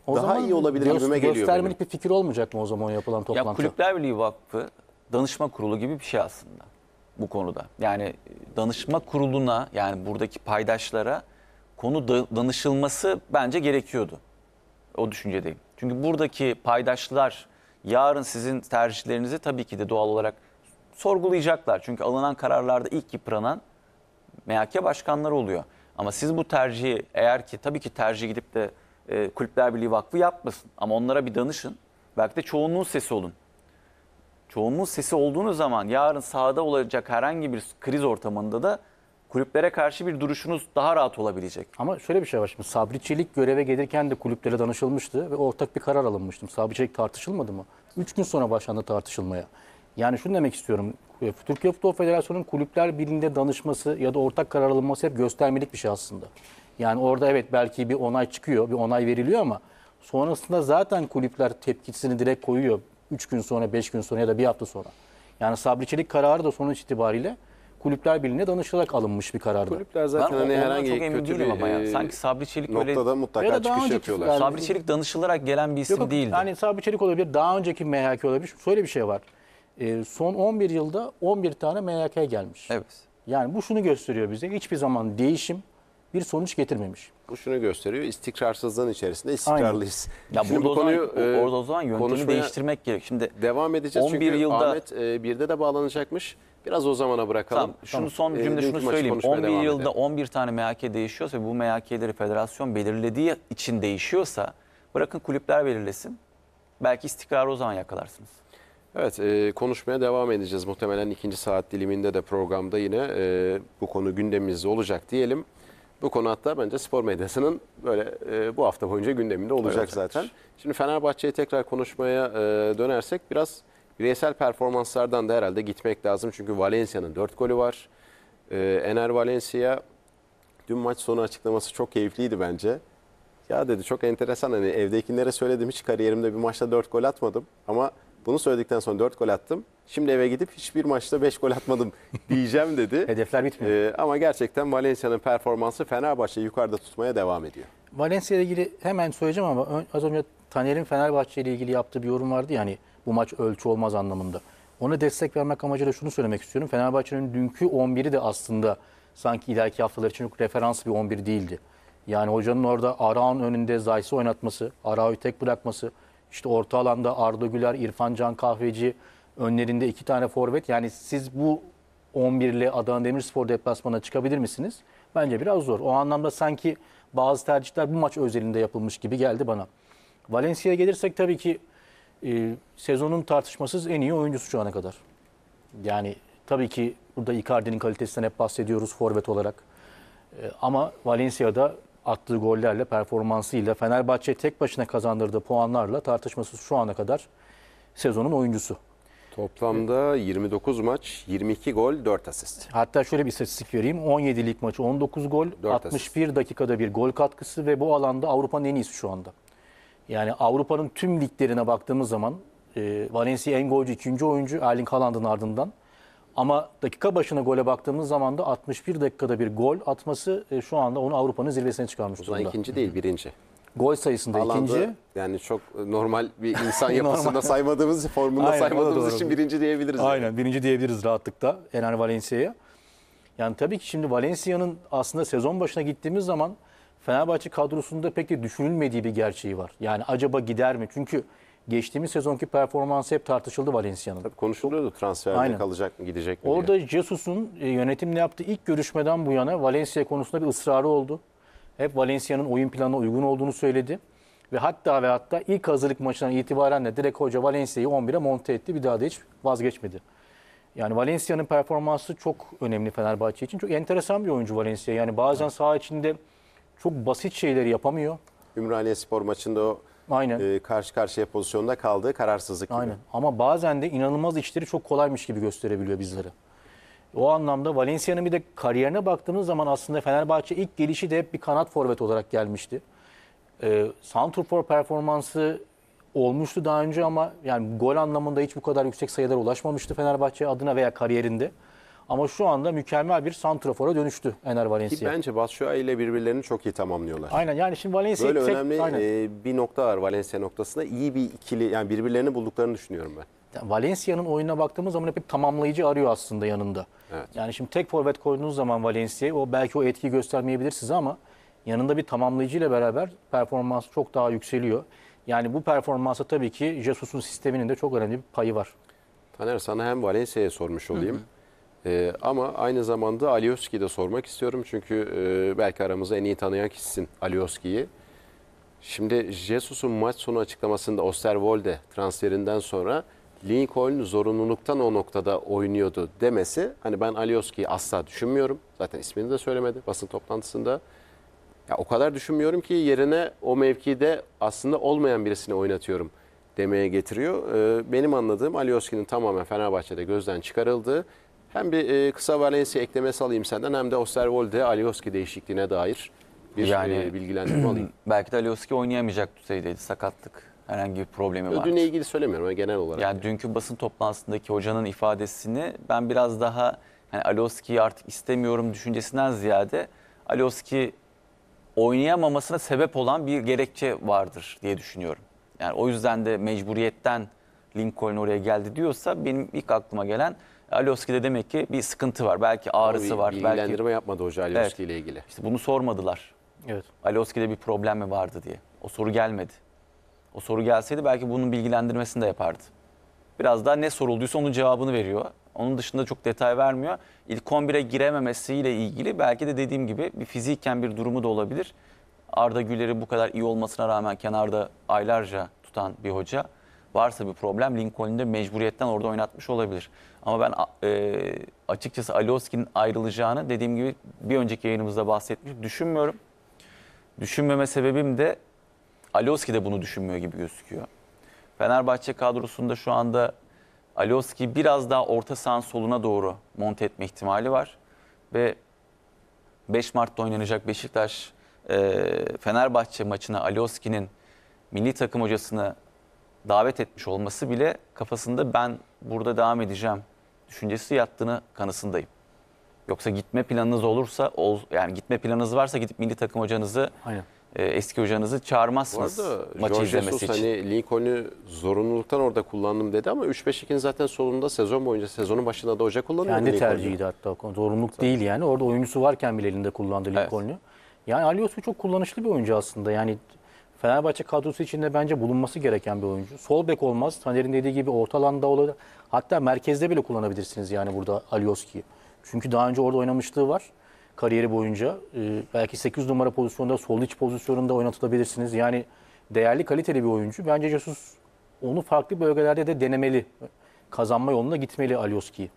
O daha zaman iyi olabilir göz- gibime geliyor Göstermelik benim. bir fikir olmayacak mı o zaman yapılan Ya toplantıda? Kulüpler Birliği Vakfı danışma kurulu gibi bir şey aslında bu konuda. Yani danışma kuruluna, yani buradaki paydaşlara konu da- danışılması bence gerekiyordu. O düşüncedeyim. Çünkü buradaki paydaşlar yarın sizin tercihlerinizi tabii ki de doğal olarak sorgulayacaklar. Çünkü alınan kararlarda ilk yıpranan M H K başkanları oluyor. Ama siz bu tercihi, eğer ki tabii ki tercih gidip de e, Kulüpler Birliği Vakfı yapmasın. Ama onlara bir danışın. Belki de çoğunluğun sesi olun. Çoğunluğun sesi olduğunuz zaman yarın sahada olacak herhangi bir kriz ortamında da kulüplere karşı bir duruşunuz daha rahat olabilecek. Ama şöyle bir şey var şimdi, Sabri Çelik göreve gelirken de kulüplere danışılmıştı ve ortak bir karar alınmıştı. Sabri Çelik tartışılmadı mı? Üç gün sonra başlandı tartışılmaya. Yani şunu demek istiyorum. Türkiye Futbol Federasyonu'nun Kulüpler Birliği'nde danışması ya da ortak karar alınması hep göstermelik bir şey aslında. Yani orada evet belki bir onay çıkıyor, bir onay veriliyor ama sonrasında zaten kulüpler tepkisini direkt koyuyor. Üç gün sonra, beş gün sonra ya da bir hafta sonra. Yani Sabri Çelik kararı da sonuç itibariyle Kulüpler Birliği'ne danışılarak alınmış bir karardı. Kulüpler Ben zaten hani ondan herhangi çok emin kötü değilim bir ama ya. e, Sanki Sabri Çelik öyle... noktada mutlaka Ya da daha çıkış önceki- yapıyorlar. yani- Sabri Çelik danışılarak gelen bir isim Yok, değildi. Yani Sabri Çelik olabilir, daha önceki M H K olabilir. Şöyle bir şey var. Ee, son on bir yılda on bir tane M H K gelmiş. Evet. Yani bu şunu gösteriyor bize. Hiçbir zaman değişim bir sonuç getirmemiş. Bu şunu gösteriyor. İstikrarsızlığın içerisinde istikrarlıyız. Ya Şimdi burada o zaman, e, orada o zaman yöntemi konuşmaya değiştirmek gerek. Şimdi devam edeceğiz. on bir Çünkü yılda Ahmet e, birde de bağlanacakmış. Biraz o zamana bırakalım. Tamam, şunu son E, cümle dünkü şunu maçı söyleyeyim. konuşmaya on bir devam yılda edelim. on bir tane M H K değişiyorsa ve bu M H K'leri federasyon belirlediği için değişiyorsa bırakın kulüpler belirlesin. Belki istikrarı o zaman yakalarsınız. Evet, e, konuşmaya devam edeceğiz. Muhtemelen ikinci saat diliminde de programda yine e, bu konu gündemimizde olacak diyelim. Bu konu hatta bence spor medyasının böyle e, bu hafta boyunca gündeminde olacak Evet, zaten. Şimdi Fenerbahçe'ye tekrar konuşmaya e, dönersek biraz bireysel performanslardan da herhalde gitmek lazım. Çünkü Valencia'nın dört golü var. E, Ener Valencia dün maç sonu açıklaması çok keyifliydi bence. Ya dedi çok enteresan, hani evdekilere söyledim, hiç kariyerimde bir maçta dört gol atmadım ama bunu söyledikten sonra dört gol attım. Şimdi eve gidip hiçbir maçta beş gol atmadım diyeceğim dedi. Hedefler bitmiyor. Ee, ama gerçekten Valencia'nın performansı Fenerbahçe'yi yukarıda tutmaya devam ediyor. Valencia ile ilgili hemen söyleyeceğim ama ön- az önce Taner'in Fenerbahçe ile ilgili yaptığı bir yorum vardı ya, hani bu maç ölçü olmaz anlamında. Ona destek vermek amacıyla şunu söylemek istiyorum. Fenerbahçe'nin dünkü on biri de aslında sanki ileriki haftalar için çok referans bir on bir değildi. Yani hocanın orada Arao'nun önünde Zayt'sı oynatması, Arao'yu tek bırakması, işte orta alanda Arda Güler, İrfan Can Kahveci, önlerinde iki tane forvet. Yani siz bu on bir ile Adana Demirspor deplasmanına çıkabilir misiniz? Bence biraz zor. O anlamda sanki bazı tercihler bu maç özelinde yapılmış gibi geldi bana. Valencia'ya gelirsek tabii ki e, sezonun tartışmasız en iyi oyuncusu şu ana kadar. Yani tabii ki burada Icardi'nin kalitesinden hep bahsediyoruz forvet olarak. E, ama Valencia'da attığı gollerle, performansıyla, Fenerbahçe tek başına kazandırdığı puanlarla tartışmasız şu ana kadar sezonun oyuncusu. Toplamda yirmi dokuz maç, yirmi iki gol, dört asist. Hatta şöyle bir istatistik vereyim. on yedi lig maçı, on dokuz gol, Dört altmış bir dakikada bir gol katkısı ve bu alanda Avrupa'nın en iyisi şu anda. Yani Avrupa'nın tüm liglerine baktığımız zaman e, Valencia en golcü ikinci oyuncu Erling Haaland'ın ardından. Ama dakika başına gole baktığımız zaman da altmış bir dakikada bir gol atması e, şu anda onu Avrupa'nın zirvesine çıkarmış O zaman durumda. ikinci değil, birinci. Gol sayısında Haaland'ı ikinci. yani çok normal bir insan yapısında saymadığımız, formunda Aynen, o da saymadığımız doğru. için birinci diyebiliriz. yani. Aynen birinci diyebiliriz rahatlıkla Ener Valencia'ya. Yani tabii ki şimdi Valencia'nın aslında sezon başına gittiğimiz zaman Fenerbahçe kadrosunda pek de düşünülmediği bir gerçeği var. Yani acaba gider mi? Çünkü geçtiğimiz sezonki performansı hep tartışıldı Valencia'nın. Tabii konuşuluyordu, transferde Aynen. kalacak mı, gidecek mi diye. Orada Jesus'un e, yönetimle yaptığı ilk görüşmeden bu yana Valencia konusunda bir ısrarı oldu. Hep Valencia'nın oyun planına uygun olduğunu söyledi. Ve hatta ve hatta ilk hazırlık maçından itibaren de direkt hoca Valencia'yı on bire monte etti. Bir daha da hiç vazgeçmedi. Yani Valencia'nın performansı çok önemli Fenerbahçe için. Çok enteresan bir oyuncu Valencia. Yani bazen saha içinde çok basit şeyleri yapamıyor. Ümraniye Spor maçında o Aynen. e, karşı karşıya pozisyonda kaldığı kararsızlık gibi. Aynen. Ama bazen de inanılmaz işleri çok kolaymış gibi gösterebiliyor bizlere. O anlamda Valencia'nın bir de kariyerine baktığımız zaman aslında Fenerbahçe ilk gelişi de hep bir kanat forvet olarak gelmişti. Ee, santrfor performansı olmuştu daha önce ama yani gol anlamında hiç bu kadar yüksek sayılara ulaşmamıştı Fenerbahçe adına veya kariyerinde. Ama şu anda mükemmel bir santrafora dönüştü Ener Ki Valencia. bence Batshuayi ile birbirlerini çok iyi tamamlıyorlar. Aynen, yani şimdi Valencia Böyle tek- önemli aynen. e, bir nokta var Valencia noktasında. İyi bir ikili, yani birbirlerini bulduklarını düşünüyorum ben. Yani Valencia'nın oyununa baktığımız zaman hep bir tamamlayıcı arıyor aslında yanında. Evet. Yani şimdi tek forvet koyduğunuz zaman Valencia'yı, o belki o etkiyi göstermeyebilir size ama yanında bir tamamlayıcı ile beraber performans çok daha yükseliyor. Yani bu performansa tabii ki Jesus'un sisteminin de çok önemli bir payı var. Taner, sana hem Valencia'ya sormuş olayım. Ee, ama aynı zamanda Alioski'yi de sormak istiyorum. Çünkü e, belki aramızda en iyi tanıyan kişisin Alioski'yi. Şimdi Jesus'un maç sonu açıklamasında Osterwolde transferinden sonra Lincoln zorunluluktan o noktada oynuyordu demesi. Hani ben Alioski'yi asla düşünmüyorum. Zaten ismini de söylemedi basın toplantısında. Ya o kadar düşünmüyorum ki yerine o mevkide aslında olmayan birisini oynatıyorum demeye getiriyor. Ee, benim anladığım Alioski'nin tamamen Fenerbahçe'de gözden çıkarıldığı. Hem bir e, kısa Valencia eklemesi alayım senden, hem de Osterwolde Alioski değişikliğine dair bir Yani- e, bilgilendirme alayım. Belki de Alioski oynayamayacak düzeydeydi. Sakatlık. Herhangi bir problemi var. Ödülüne ilgili söylemiyorum ama genel olarak. Yani dünkü basın toplantısındaki hocanın ifadesini ben biraz daha hani Alioski'yi artık istemiyorum düşüncesinden ziyade Alioski oynayamamasına sebep olan bir gerekçe vardır diye düşünüyorum. Yani o yüzden de mecburiyetten Lincoln oraya geldi diyorsa benim ilk aklıma gelen Alioski'de demek ki bir sıkıntı var. Belki ağrısı Bir var. Belki bilgilendirme yapmadı hoca Alioski Evet. ile ilgili. işte bunu sormadılar. Evet. Alioski'de bir problem mi vardı diye. O soru gelmedi. O soru gelseydi belki bunun bilgilendirmesini de yapardı. Biraz daha ne sorulduysa onun cevabını veriyor. Onun dışında çok detay vermiyor. İlk on bire girememesiyle ilgili belki de dediğim gibi bir fiziken bir durumu da olabilir. Arda Güler'i bu kadar iyi olmasına rağmen kenarda aylarca tutan bir hoca varsa bir problem Lincoln'u de mecburiyetten orada oynatmış olabilir. Ama ben e, açıkçası Alioski'nin ayrılacağını dediğim gibi bir önceki yayınımızda bahsetmiştim. Düşünmüyorum. Düşünmeme sebebim de Alioski de bunu düşünmüyor gibi gözüküyor. Fenerbahçe kadrosunda şu anda Alioski biraz daha orta sahanın soluna doğru monte etme ihtimali var. Ve beş Mart'ta oynanacak Beşiktaş e, Fenerbahçe maçına Alioski'nin milli takım hocasını davet etmiş olması bile kafasında ben burada devam edeceğim düşüncesi yattığını kanısındayım. Yoksa gitme planınız olursa, ol, yani gitme planınız varsa gidip milli takım hocanızı, Aynen. e, eski hocanızı Bu çağırmazsınız arada maçı Jorge izlemesi Jesus için. hani Lincoln'u zorunluluktan orada kullandım dedi ama üç beş iki'nin zaten solunda sezon boyunca, sezonun başında da hoca kullanıyordu Kendi Lincoln'u. tercihiydi hatta. Zorunluluk değil yani. Orada oyuncusu varken bile elinde kullandı Evet. Lincoln'u. Yani Alioski çok kullanışlı bir oyuncu aslında. Yani Fenerbahçe kadrosu içinde bence bulunması gereken bir oyuncu. Sol bek olmaz. Taner'in dediği gibi orta alanda olur. Hatta merkezde bile kullanabilirsiniz yani burada Alioski'yi. Çünkü daha önce orada oynamışlığı var. Kariyeri boyunca. Ee, belki sekiz numara pozisyonda, sol iç pozisyonunda oynatılabilirsiniz. Yani değerli, kaliteli bir oyuncu. Bence Jesus onu farklı bölgelerde de denemeli. Kazanma yoluna gitmeli Alioski'yi.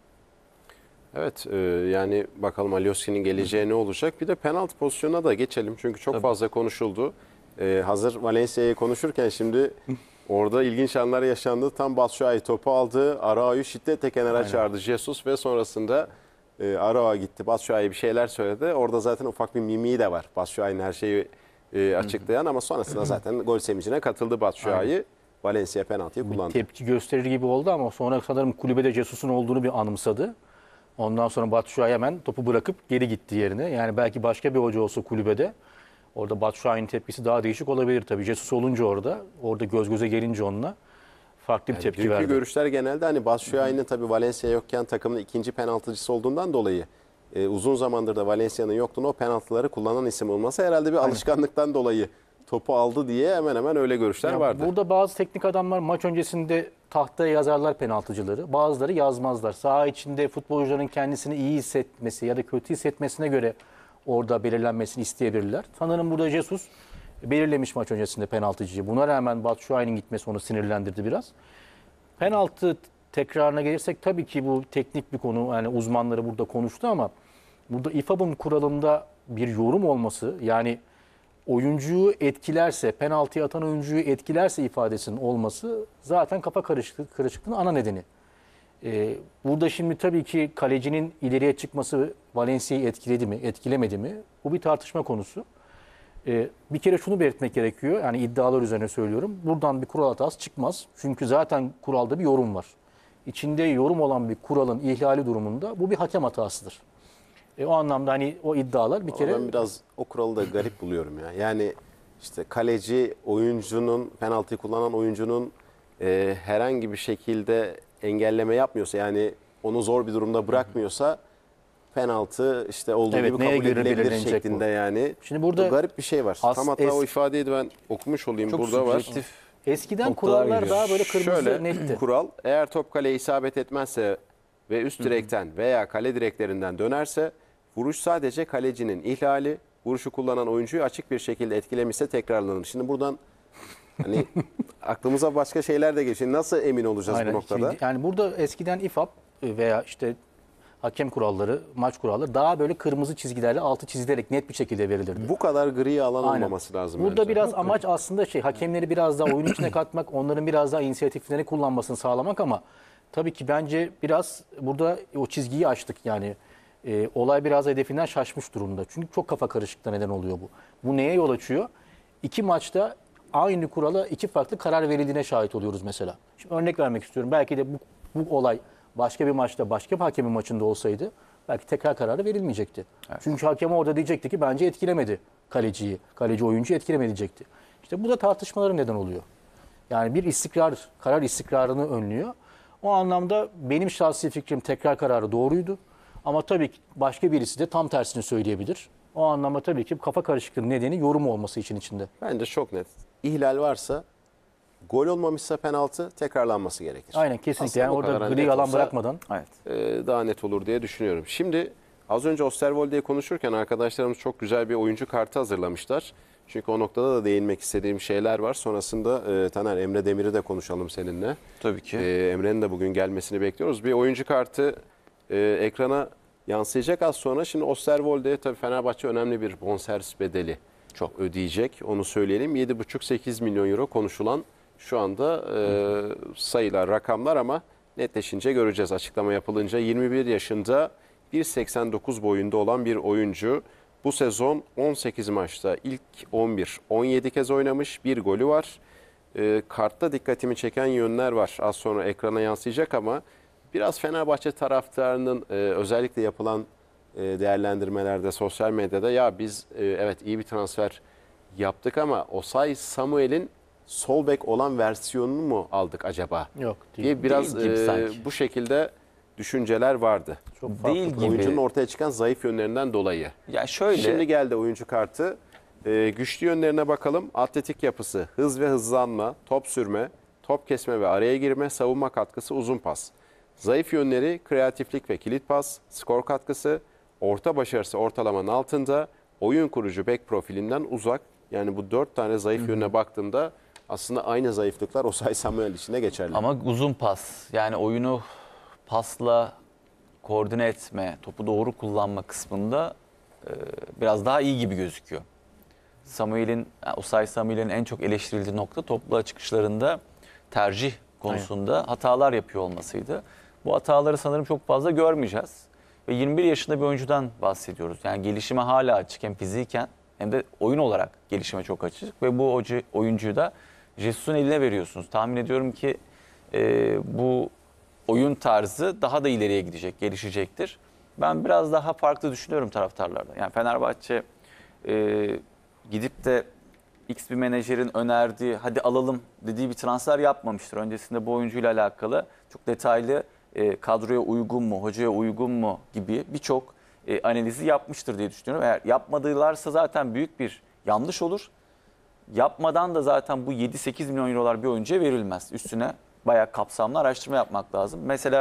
Evet, e, yani bakalım Alioski'nin geleceği ne olacak. Bir de penaltı pozisyonuna da geçelim çünkü çok fazla konuşuldu. E, hazır Valencia'yı konuşurken şimdi orada ilginç anlar yaşandı. Tam Batshuayi topu aldı. Arao'yu şiddetle kenara çağırdı Jesus ve sonrasında e, Arao gitti. Batshuayi bir şeyler söyledi. Orada zaten ufak bir mimiği de var. Batshuayi'nin her şeyi e, açıklayan ama sonrasında zaten gol sevincine katıldı Batshuayi. Valencia penaltıyı kullandı. Tepki gösterir gibi oldu ama sonra sanırım kulübede Jesus'un olduğunu bir anımsadı. Ondan sonra Batshuayi hemen topu bırakıp geri gitti yerine. Yani belki başka bir hoca olsa kulübede orada Batshuayi'nin tepkisi daha değişik olabilir tabii. Jesus olunca orada, orada göz göze gelince onunla farklı bir Yani tepki dünkü verdi. görüşler genelde hani Batshuayi'nin tabii Valencia yokken takımın ikinci penaltıcısı olduğundan dolayı e, uzun zamandır da Valencia'nın yokluğunu o penaltıları kullanan isim olması herhalde bir alışkanlıktan dolayı topu aldı diye hemen hemen öyle görüşler Ya vardı. burada bazı teknik adamlar maç öncesinde tahtaya yazarlar penaltıcıları. Bazıları yazmazlar. Saha içinde futbolcuların kendisini iyi hissetmesi ya da kötü hissetmesine göre orada belirlenmesini isteyebilirler. Sanırım burada Jesus belirlemiş maç öncesinde penaltıcıyı. Buna rağmen Batshuayi'nin gitmesi onu sinirlendirdi biraz. Penaltı tekrarına gelirsek tabii ki bu teknik bir konu. Yani uzmanları burada konuştu ama burada İ F A B'ın kuralında bir yorum olması, yani oyuncuyu etkilerse, penaltıya atan oyuncuyu etkilerse ifadesinin olması zaten kafa karışıklığı, karışıklığının ana nedeni. Ee, burada şimdi tabii ki kalecinin ileriye çıkması Valencia'yı etkiledi mi, etkilemedi mi? Bu bir tartışma konusu. Ee, bir kere şunu belirtmek gerekiyor. Yani iddialar üzerine söylüyorum. Buradan bir kural hatası çıkmaz. Çünkü zaten kuralda bir yorum var. içinde yorum olan bir kuralın ihlali durumunda bu bir hakem hatasıdır. E, o anlamda hani o iddialar bir Ama kere ben biraz o kuralı da garip buluyorum ya. Yani işte kaleci oyuncunun, penaltıyı kullanan oyuncunun e, herhangi bir şekilde engelleme yapmıyorsa, yani onu zor bir durumda bırakmıyorsa penaltı işte olduğu Evet, gibi neye kabul göre edilebilir belirlenecek şeklinde bu? yani. Şimdi burada Bu garip bir şey var. as- Tam hatta es- o ifadeyi de ben okumuş olayım. Çok Burada var. subjektif. eskiden noktalar kurallar geliyor. daha böyle kırmızı Şöyle netti. kural, eğer top kaleye isabet etmezse ve üst direkten veya kale direklerinden dönerse vuruş sadece kalecinin ihlali, vuruşu kullanan oyuncuyu açık bir şekilde etkilemişse tekrarlanır. Şimdi buradan hani aklımıza başka şeyler de geliyor. Şimdi nasıl emin olacağız Aynen. bu noktada? Şimdi yani burada eskiden İ F A B veya işte hakem kuralları, maç kuralları daha böyle kırmızı çizgilerle altı çizilerek net bir şekilde verilirdi. Bu kadar gri alan Aynen. olmaması lazım. Burada bence. biraz amaç aslında şey, hakemleri biraz daha oyun içine katmak, onların biraz daha inisiyatiflerini kullanmasını sağlamak, ama tabii ki bence biraz burada o çizgiyi aştık yani. E, olay biraz hedefinden şaşmış durumda. Çünkü çok kafa karışıklığına neden oluyor bu. Bu neye yol açıyor? İki maçta aynı kurala iki farklı karar verildiğine şahit oluyoruz mesela. Şimdi örnek vermek istiyorum. Belki de bu, bu olay başka bir maçta, başka bir hakemin maçında olsaydı belki tekrar kararı verilmeyecekti. Evet. Çünkü hakem orada diyecekti ki bence etkilemedi kaleciyi, kaleci oyuncuyu etkilemedi diyecekti. İşte bu da tartışmalara neden oluyor. Yani bir istikrar, karar istikrarını önlüyor. O anlamda benim şahsi fikrim tekrar kararı doğruydu. Ama tabii ki başka birisi de tam tersini söyleyebilir. O anlamda tabii ki kafa karışıklığının nedeni yorum olması için içinde. Bence çok net. İhlal varsa, gol olmamışsa penaltı tekrarlanması gerekir. Aynen, kesinlikle. Aslında Yani bu orada kadar gri net alan olsa, bırakmadan. Evet. e, daha net olur diye düşünüyorum. Şimdi az önce Osterwolde'yi konuşurken arkadaşlarımız çok güzel bir oyuncu kartı hazırlamışlar. Çünkü o noktada da değinmek istediğim şeyler var. Sonrasında e, Taner, Emre Demir'i de konuşalım seninle. Tabii ki. E, Emre'nin de bugün gelmesini bekliyoruz. Bir oyuncu kartı e, ekrana yansıyacak az sonra. Şimdi Osterwolde'ye tabii Fenerbahçe önemli bir bonservis bedeli çok ödeyecek. Onu söyleyelim. yedi buçuk sekiz milyon euro konuşulan şu anda e, sayılar, rakamlar, ama netleşince göreceğiz. Açıklama yapılınca yirmi bir yaşında, bir seksen dokuz boyunda olan bir oyuncu. Bu sezon on sekiz maçta ilk on bir, on yedi kez oynamış, bir golü var. E, kartta dikkatimi çeken yönler var. Az sonra ekrana yansıyacak ama biraz Fenerbahçe taraftarının e, özellikle yapılan e, değerlendirmelerde, sosyal medyada ya biz e, evet iyi bir transfer yaptık ama Osay Samuel'in sol bek olan versiyonunu mu aldık acaba? Yok, değil. Diye biraz Değil gibi e, sanki. bu şekilde düşünceler vardı. Çok farklı. Değil gibi. Oyuncunun ortaya çıkan zayıf yönlerinden dolayı. Ya şöyle. Şimdi geldi oyuncu kartı. Ee, güçlü yönlerine bakalım. Atletik yapısı, hız ve hızlanma, top sürme, top kesme ve araya girme, savunma katkısı, uzun pas. Zayıf yönleri kreatiflik ve kilit pas, skor katkısı, orta başarısı ortalamanın altında, oyun kurucu bek profilinden uzak. Yani bu dört tane zayıf yönüne baktığımda aslında aynı zayıflıklar Osay Samuel için de geçerli. Ama uzun pas, yani oyunu pasla koordine etme, topu doğru kullanma kısmında e, biraz daha iyi gibi gözüküyor. Samuel'in, yani Osay Samuel'in en çok eleştirildiği nokta toplu çıkışlarında tercih konusunda Aynen. hatalar yapıyor olmasıydı. Bu hataları sanırım çok fazla görmeyeceğiz. Ve yirmi bir yaşında bir oyuncudan bahsediyoruz. Yani gelişime hala açık, hem fiziken hem de oyun olarak gelişime çok açık. Ve bu oyuncuyu da Jesus'un eline veriyorsunuz. Tahmin ediyorum ki e, bu oyun tarzı daha da ileriye gidecek, gelişecektir. Ben biraz daha farklı düşünüyorum taraftarlarda. Yani Fenerbahçe e, gidip de X bir menajerin önerdiği, hadi alalım dediği bir transfer yapmamıştır. Öncesinde bu oyuncuyla alakalı çok detaylı e, kadroya uygun mu, hocaya uygun mu gibi birçok e, analizi yapmıştır diye düşünüyorum. Eğer yapmadılarsa zaten büyük bir yanlış olur. Yapmadan da zaten bu yedi sekiz milyon eurolar bir oyuncuya verilmez. Üstüne bayağı kapsamlı araştırma yapmak lazım. Mesela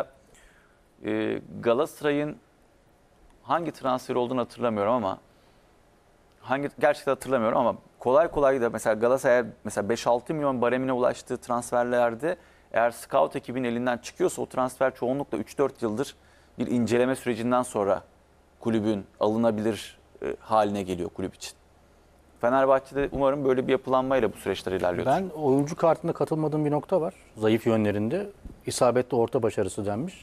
e, Galatasaray'ın hangi transfer olduğunu hatırlamıyorum ama hangi gerçekten hatırlamıyorum ama kolay kolay da mesela Galatasaray mesela beş altı milyon baremine ulaştığı transferlerde eğer scout ekibinin elinden çıkıyorsa o transfer çoğunlukla üç dört yıldır bir inceleme sürecinden sonra kulübün alınabilir e, haline geliyor kulüp için. Fenerbahçe'de umarım böyle bir yapılanmayla bu süreçler ilerliyor. Ben oyuncu kartında katılmadığım bir nokta var. Zayıf yönlerinde isabetli orta başarısı denmiş.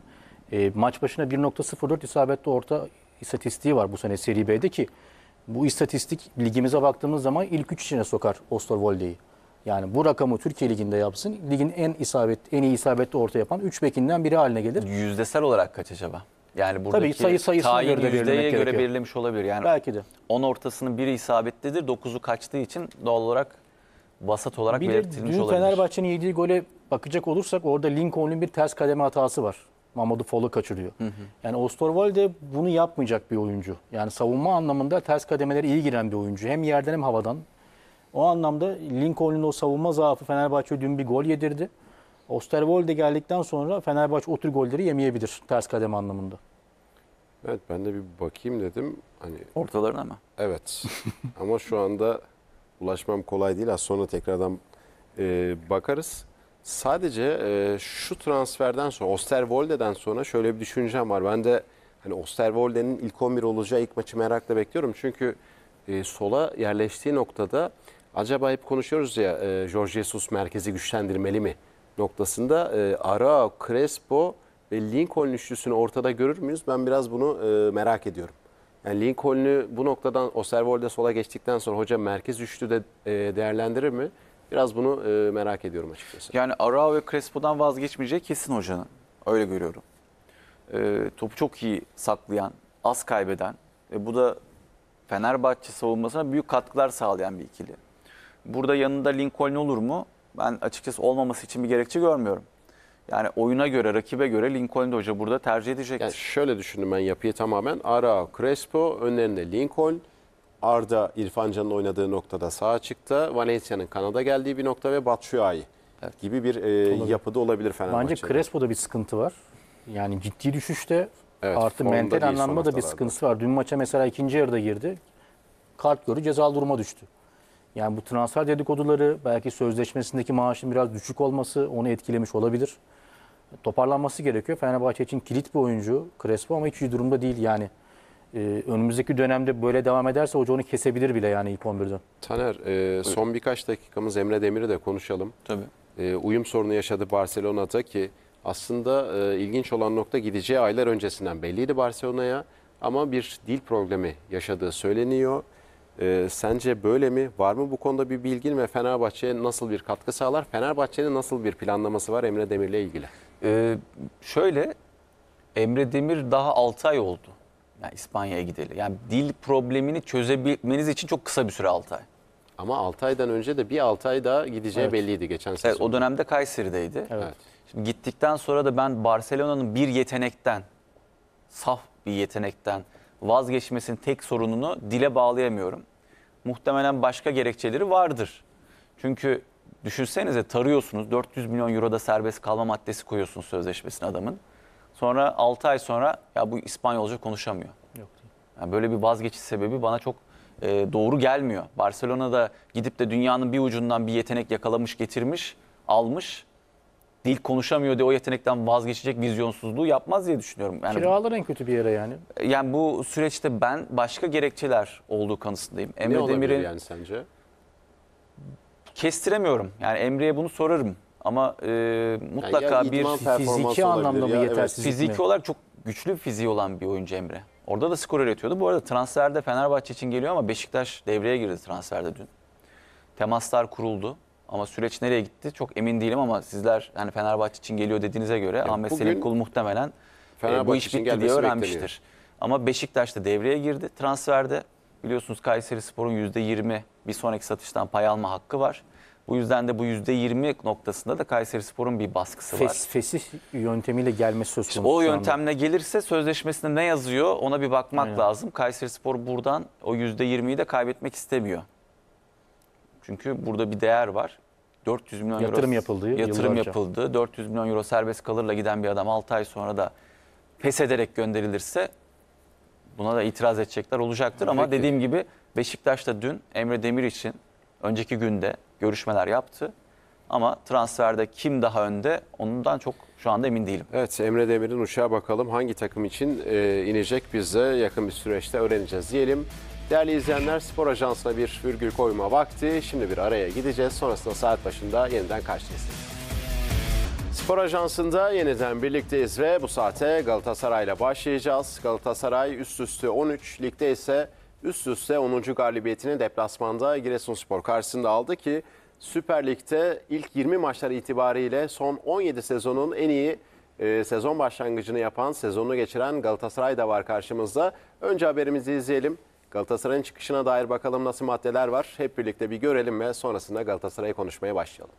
E, maç başına bir nokta sıfır dört isabetli orta istatistiği var bu sene Serie B'de ki bu istatistik ligimize baktığımız zaman ilk üç içine sokar Osterwolde'yi. Yani bu rakamı Türkiye Ligi'nde yapsın. Ligin en isabet, en iyi isabetli orta yapan üç bekinden biri haline gelir. Yüzdesel olarak kaç acaba? Yani buradaki sayı sayısına tayin göre de yüzdeye belirlemek göre gerekiyor. belirlemiş olabilir. Yani Belki de. on ortasının biri isabetlidir, dokuzu kaçtığı için doğal olarak vasat olarak Bir de belirtilmiş dün olabilir. Fenerbahçe'nin yediği gole bakacak olursak orada Lincoln'un bir ters kademe hatası var. Mamadou Fall'u kaçırıyor. Hı hı. Yani Osterwolde bunu yapmayacak bir oyuncu. Yani savunma anlamında ters kademelere iyi giren bir oyuncu. Hem yerden hem havadan. O anlamda Lincoln'un o savunma zaafı Fenerbahçe dün bir gol yedirdi. Osterwolde geldikten sonra Fenerbahçe o tür golleri yemeyebilir ters kademe anlamında. Evet, ben de bir bakayım dedim. Hani Ortalarına mı? evet. Ama şu anda ulaşmam kolay değil. Az sonra tekrardan e, bakarız. Sadece e, şu transferden sonra, Osterwolde'den sonra şöyle bir düşüncem var. Ben de hani Osterwolde'nin ilk on bir olacağı ilk maçı merakla bekliyorum. Çünkü e, sola yerleştiği noktada acaba hep konuşuyoruz ya e, Jorge Jesus merkezi güçlendirmeli mi noktasında e, Arao, Crespo ve Lincoln üçlüsünü ortada görür müyüz? Ben biraz bunu e, merak ediyorum. Yani Lincoln'ü bu noktadan Osterwolde sola geçtikten sonra hoca merkez üçlü de e, değerlendirir mi? Biraz bunu e, merak ediyorum açıkçası. Yani Arao ve Crespo'dan vazgeçmeyeceği kesin hocanın. Öyle görüyorum. E, topu çok iyi saklayan, az kaybeden ve bu da Fenerbahçe savunmasına büyük katkılar sağlayan bir ikili. Burada yanında Lincoln olur mu? Ben açıkçası olmaması için bir gerekçe görmüyorum. Yani oyuna göre, rakibe göre Lincoln de hoca burada tercih edecektir. Yani şöyle düşündüm ben yapıyı tamamen. Arao, Crespo, önlerinde Lincoln, Arda, İrfan Can'ın oynadığı noktada sağ açıkta, Valencia'nın kanada geldiği bir nokta ve Batshuayi Evet. gibi bir e, yapıda olabilir Fenerbahçe'de. Bence Crespo'da bir sıkıntı var. Yani ciddi düşüşte Evet, artı formda mental değil son anlamda da bir haftalarda. sıkıntısı var. Dün maça mesela ikinci yarıda girdi. Kart görü cezalı duruma düştü. Yani bu transfer dedikoduları belki sözleşmesindeki maaşın biraz düşük olması onu etkilemiş olabilir. Toparlanması gerekiyor. Fenerbahçe için kilit bir oyuncu Crespo ama hiç iyi durumda değil yani. Ee, önümüzdeki dönemde böyle devam ederse hoca onu kesebilir bile yani ilk on birden. Taner, e, son birkaç dakikamız Emre Demir'i de konuşalım. Tabii. E, uyum sorunu yaşadı Barcelona'da ki aslında e, ilginç olan nokta gideceği aylar öncesinden belliydi Barcelona'ya ama bir dil problemi yaşadığı söyleniyor. E, sence böyle mi? Var mı bu konuda bir bilgin ve Fenerbahçe'ye nasıl bir katkı sağlar? Fenerbahçe'nin nasıl bir planlaması var Emre Demir'le ilgili? Ee, şöyle, Emre Demir daha altı ay oldu. Yani İspanya'ya gideli. Yani dil problemini çözebilmeniz için çok kısa bir süre altı ay. Ama altı aydan önce de bir altı ay daha gideceği Evet. belliydi geçen sezon. Evet, o dönemde Kayseri'deydi. Evet. Şimdi gittikten sonra da ben Barcelona'nın bir yetenekten, saf bir yetenekten vazgeçmesinin tek sorununu dile bağlayamıyorum. Muhtemelen başka gerekçeleri vardır. Çünkü düşünsenize tarıyorsunuz, dört yüz milyon euroda serbest kalma maddesi koyuyorsunuz sözleşmesine adamın. Sonra altı ay sonra ya bu İspanyolca konuşamıyor. Yok. Yani böyle bir vazgeçiş sebebi bana çok e, doğru gelmiyor. Barcelona'da gidip de dünyanın bir ucundan bir yetenek yakalamış, getirmiş, almış. Dil konuşamıyor diye o yetenekten vazgeçecek vizyonsuzluğu yapmaz diye düşünüyorum. Yani, Kiralar en kötü bir yere yani. yani bu süreçte ben başka gerekçeler olduğu kanısındayım. Ne Emre olabilir Demir'in yani sence? kestiremiyorum. Yani Emre'ye bunu sorarım. Ama e, mutlaka Yani ya bir idman performansı fiziki olabilir anlamda mı ya, yetersizlik mi? fiziki olarak çok güçlü bir fiziği olan bir oyuncu Emre. Orada da skor üretiyordu. Bu arada transferde Fenerbahçe için geliyor ama Beşiktaş devreye girdi transferde dün. Temaslar kuruldu. Ama süreç nereye gitti çok emin değilim ama sizler hani Fenerbahçe için geliyor dediğinize göre Ahmet bugün Selim Kul muhtemelen e, Fenerbahçe bu iş için bitti diye gelmesi öğrenmiştir. bekleniyor. Ama Beşiktaş da devreye girdi transferde. Biliyorsunuz Kayserispor'un yüzde yirmi bir sonraki satıştan pay alma hakkı var. Bu yüzden de bu yüzde yirmi noktasında da Kayserispor'un bir baskısı var. Fes, fesih yöntemiyle gelmesi söz İşte konusu. o şu anda. yöntemle gelirse sözleşmesinde ne yazıyor ona bir bakmak Aynen. lazım. Kayserispor buradan o yüzde yirmiyi de kaybetmek istemiyor. Çünkü burada bir değer var. dört yüz milyon Yatırım euro yapıldı yatırım yıllarca. yapıldı. dört yüz milyon euro serbest kalırla giden bir adam altı ay sonra da pes ederek gönderilirse buna da itiraz edecekler olacaktır. Ama Peki. dediğim gibi Beşiktaş da dün Emre Demir için önceki günde görüşmeler yaptı. Ama transferde kim daha önde ondan çok şu anda emin değilim. Evet, Emre Demir'in uçağa bakalım hangi takım için e, inecek biz de yakın bir süreçte öğreneceğiz diyelim. Değerli izleyenler, Spor Ajansı'na bir virgül koyma vakti. Şimdi bir araya gideceğiz. Sonrasında saat başında yeniden karşınızdayız. Spor Ajansı'nda yeniden birlikteyiz ve bu saate Galatasaray'la başlayacağız. Galatasaray üst üste on üç, ligde ise üst üste onuncu galibiyetini deplasmanda Giresunspor karşısında aldı ki Süper Lig'de ilk yirmi maçlar itibariyle son on yedi sezonun en iyi e, sezon başlangıcını yapan, sezonunu geçiren Galatasaray da var karşımızda. Önce haberimizi izleyelim. Galatasaray'ın çıkışına dair bakalım nasıl maddeler var. Hep birlikte bir görelim ve sonrasında Galatasaray'ı konuşmaya başlayalım.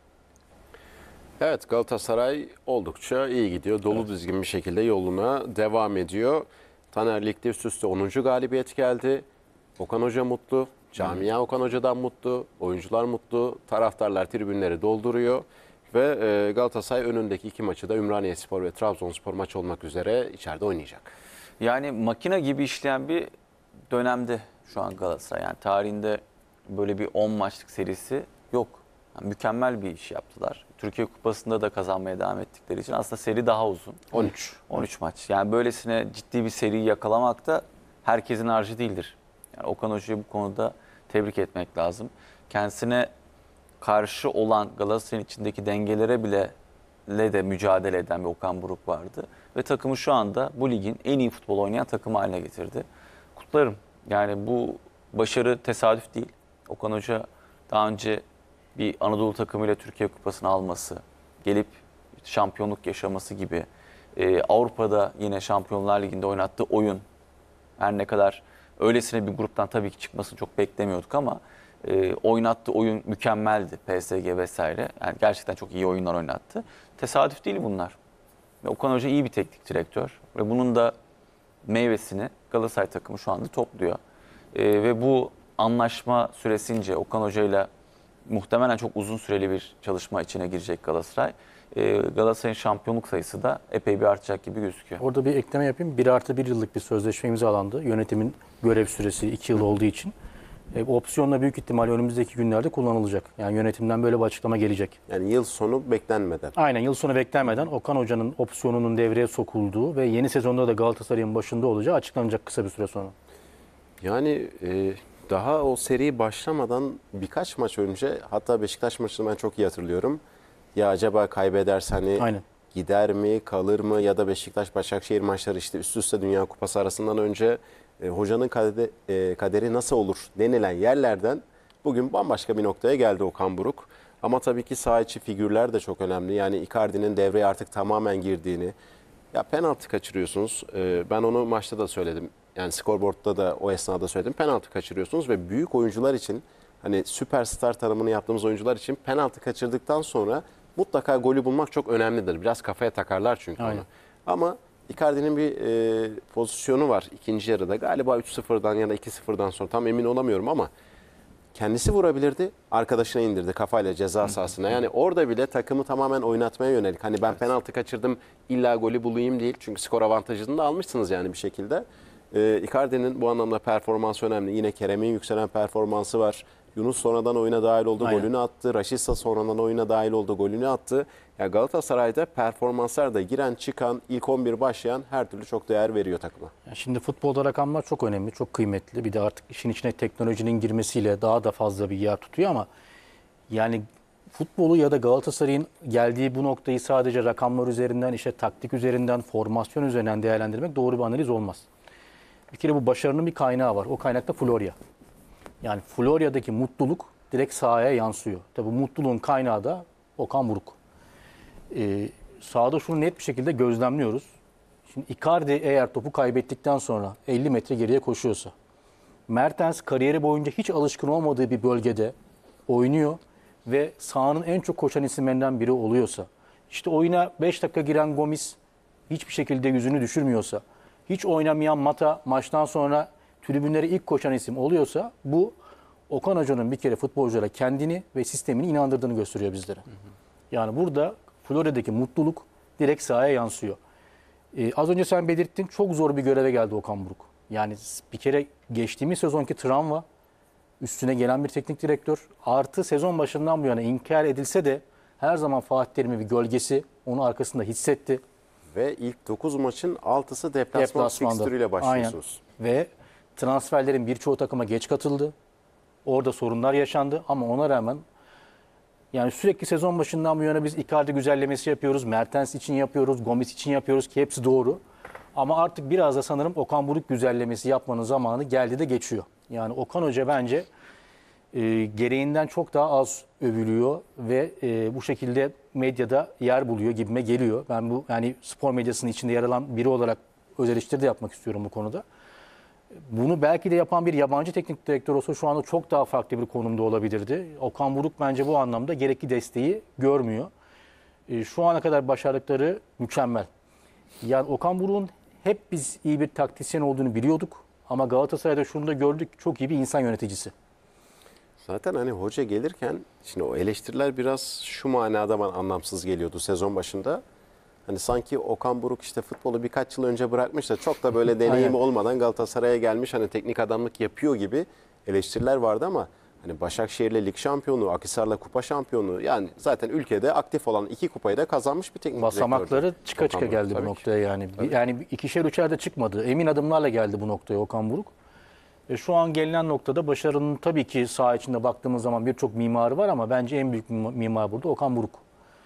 Evet, Galatasaray oldukça iyi gidiyor. Dolu evet. dizgin bir şekilde yoluna devam ediyor. Taner Lig'de üst üste onuncu galibiyet geldi. Okan Hoca mutlu. Camia Okan Hoca'dan mutlu. Oyuncular mutlu. Taraftarlar tribünleri dolduruyor. Ve Galatasaray önündeki iki maçı da Ümraniyespor ve Trabzonspor maçı olmak üzere içeride oynayacak. Yani makine gibi işleyen bir dönemde şu an Galatasaray. Yani tarihinde böyle bir on maçlık serisi yok. Yani mükemmel bir iş yaptılar. Türkiye Kupası'nda da kazanmaya devam ettikleri için aslında seri daha uzun. on üç. on üç maç. Yani böylesine ciddi bir seriyi yakalamak da herkesin harcı değildir. Yani Okan Hoca'yı bu konuda tebrik etmek lazım. Kendisine karşı olan Galatasaray'ın içindeki dengelere bile le de mücadele eden bir Okan Buruk vardı. Ve takımı şu anda bu ligin en iyi futbol oynayan takımı haline getirdi. Kutlarım. Yani bu başarı tesadüf değil. Okan Hoca daha önce bir Anadolu takımıyla Türkiye Kupası'nı alması, gelip şampiyonluk yaşaması gibi e, Avrupa'da yine Şampiyonlar Ligi'nde oynattığı oyun, her ne kadar öylesine bir gruptan tabii ki çıkmasını çok beklemiyorduk ama e, oynattığı oyun mükemmeldi. P S G vesaire. Yani gerçekten çok iyi oyunlar oynattı. Tesadüf değil bunlar. Ve Okan Hoca iyi bir teknik direktör ve bunun da meyvesini Galatasaray takımı şu anda topluyor. E, ve bu anlaşma süresince Okan Hoca'yla muhtemelen çok uzun süreli bir çalışma içine girecek Galatasaray. Ee, Galatasaray'ın şampiyonluk sayısı da epey bir artacak gibi gözüküyor. Orada bir ekleme yapayım. bir artı bir yıllık bir sözleşme imzalandı. Yönetimin görev süresi iki yıl olduğu için. E, opsiyonla büyük ihtimalle önümüzdeki günlerde kullanılacak. Yani yönetimden böyle bir açıklama gelecek. Yani yıl sonu beklenmeden. Aynen, yıl sonu beklenmeden Okan Hoca'nın opsiyonunun devreye sokulduğu ve yeni sezonda da Galatasaray'ın başında olacağı açıklanacak kısa bir süre sonra. Yani e, daha o seri başlamadan birkaç maç önce, hatta Beşiktaş maçını ben çok iyi hatırlıyorum. Ya acaba kaybederse hani Aynen. gider mi, kalır mı, ya da Beşiktaş Başakşehir maçları işte üst üste Dünya Kupası arasından önce e, hocanın kaderi, e, kaderi nasıl olur denilen yerlerden bugün bambaşka bir noktaya geldi Okan Buruk. Ama tabii ki saha içi figürler de çok önemli. Yani Icardi'nin devreye artık tamamen girdiğini, ya penaltı kaçırıyorsunuz. E, ben onu maçta da söyledim. Yani skorboardta da o esnada söyledim. Penaltı kaçırıyorsunuz ve büyük oyuncular için, hani süperstar tanımını yaptığımız oyuncular için penaltı kaçırdıktan sonra mutlaka golü bulmak çok önemlidir. Biraz kafaya takarlar çünkü Aynen. onu. Ama Icardi'nin bir e, pozisyonu var ikinci yarıda. Galiba üç sıfırdan ya da iki sıfırdan sonra tam emin olamıyorum ama kendisi vurabilirdi. Arkadaşına indirdi kafayla ceza sahasına. Yani orada bile takımı tamamen oynatmaya yönelik. Hani ben penaltı kaçırdım, illa golü bulayım değil. Çünkü skor avantajını da almışsınız yani bir şekilde. E, Icardi'nin bu anlamda performansı önemli. Yine Kerem'in yükselen performansı var. Yunus sonradan oyuna dahil oldu, Aynen. golünü attı. Raşitsa sonradan oyuna dahil oldu, golünü attı. Ya Galatasaray'da performanslar da giren, çıkan, ilk on bir başlayan her türlü çok değer veriyor takıma. Yani şimdi futbolda rakamlar çok önemli, çok kıymetli. Bir de artık işin içine teknolojinin girmesiyle daha da fazla bir yer tutuyor ama yani futbolu ya da Galatasaray'ın geldiği bu noktayı sadece rakamlar üzerinden, işte taktik üzerinden, formasyon üzerinden değerlendirmek doğru bir analiz olmaz. Bir kere bu başarının bir kaynağı var. O kaynak da Florya. Yani Florya'daki mutluluk direkt sahaya yansıyor. Tabii bu mutluluğun kaynağı da Okan Buruk. Ee, sahada şunu net bir şekilde gözlemliyoruz. Şimdi Icardi eğer topu kaybettikten sonra elli metre geriye koşuyorsa, Mertens kariyeri boyunca hiç alışkın olmadığı bir bölgede oynuyor ve sahanın en çok koşan isimlerinden biri oluyorsa, işte oyuna beş dakika giren Gomis hiçbir şekilde yüzünü düşürmüyorsa, hiç oynamayan Mata maçtan sonra tribünlere ilk koşan isim oluyorsa, bu Okan Hoca'nın bir kere futbolculara kendini ve sistemini inandırdığını gösteriyor bizlere. Hı hı. Yani burada Florya'daki mutluluk direkt sahaya yansıyor. Ee, az önce sen belirttin, çok zor bir göreve geldi Okan Buruk. Yani bir kere geçtiğimiz sezonki travma, üstüne gelen bir teknik direktör, artı sezon başından bu yana inkar edilse de her zaman Fatih Terim'in bir gölgesi onu arkasında hissetti. Ve ilk dokuz maçın altısı deplasman fikstürüyle başlıyorsunuz. Aynen. Ve transferlerin birçoğu takıma geç katıldı. Orada sorunlar yaşandı ama ona rağmen yani sürekli sezon başından bu yana biz Icardi güzellemesi yapıyoruz. Mertens için yapıyoruz, Gomis için yapıyoruz ki hepsi doğru. Ama artık biraz da sanırım Okan Buruk güzellemesi yapmanın zamanı geldi de geçiyor. Yani Okan Hoca bence e, gereğinden çok daha az övülüyor ve e, bu şekilde medyada yer buluyor gibime geliyor. Ben bu yani spor medyasının içinde yer alan biri olarak öz eleştiri de yapmak istiyorum bu konuda. Bunu belki de yapan bir yabancı teknik direktör olsa şu anda çok daha farklı bir konumda olabilirdi. Okan Buruk bence bu anlamda gerekli desteği görmüyor. E, şu ana kadar başardıkları mükemmel. Yani Okan Buruk'un hep biz iyi bir taktisyen olduğunu biliyorduk. Ama Galatasaray'da şunu da gördük, çok iyi bir insan yöneticisi. Zaten hani hoca gelirken şimdi o eleştiriler biraz şu manada bana anlamsız geliyordu sezon başında. Hani sanki Okan Buruk işte futbolu birkaç yıl önce bırakmış da çok da böyle deneyimi Aynen. olmadan Galatasaray'a gelmiş, hani teknik adamlık yapıyor gibi eleştiriler vardı ama hani Başakşehir'le lig şampiyonu, Akhisar'la kupa şampiyonu, yani zaten ülkede aktif olan iki kupayı da kazanmış bir teknik direktördü. Basamakları çıka Okan çıka Buruk, geldi bu tabii ki. noktaya yani. Bir- Yani ikişer üçer de çıkmadı. Emin adımlarla geldi bu noktaya Okan Buruk. Ve şu an gelinen noktada başarının tabii ki saha içinde baktığımız zaman birçok mimarı var ama bence en büyük mima- mimar burada Okan Buruk.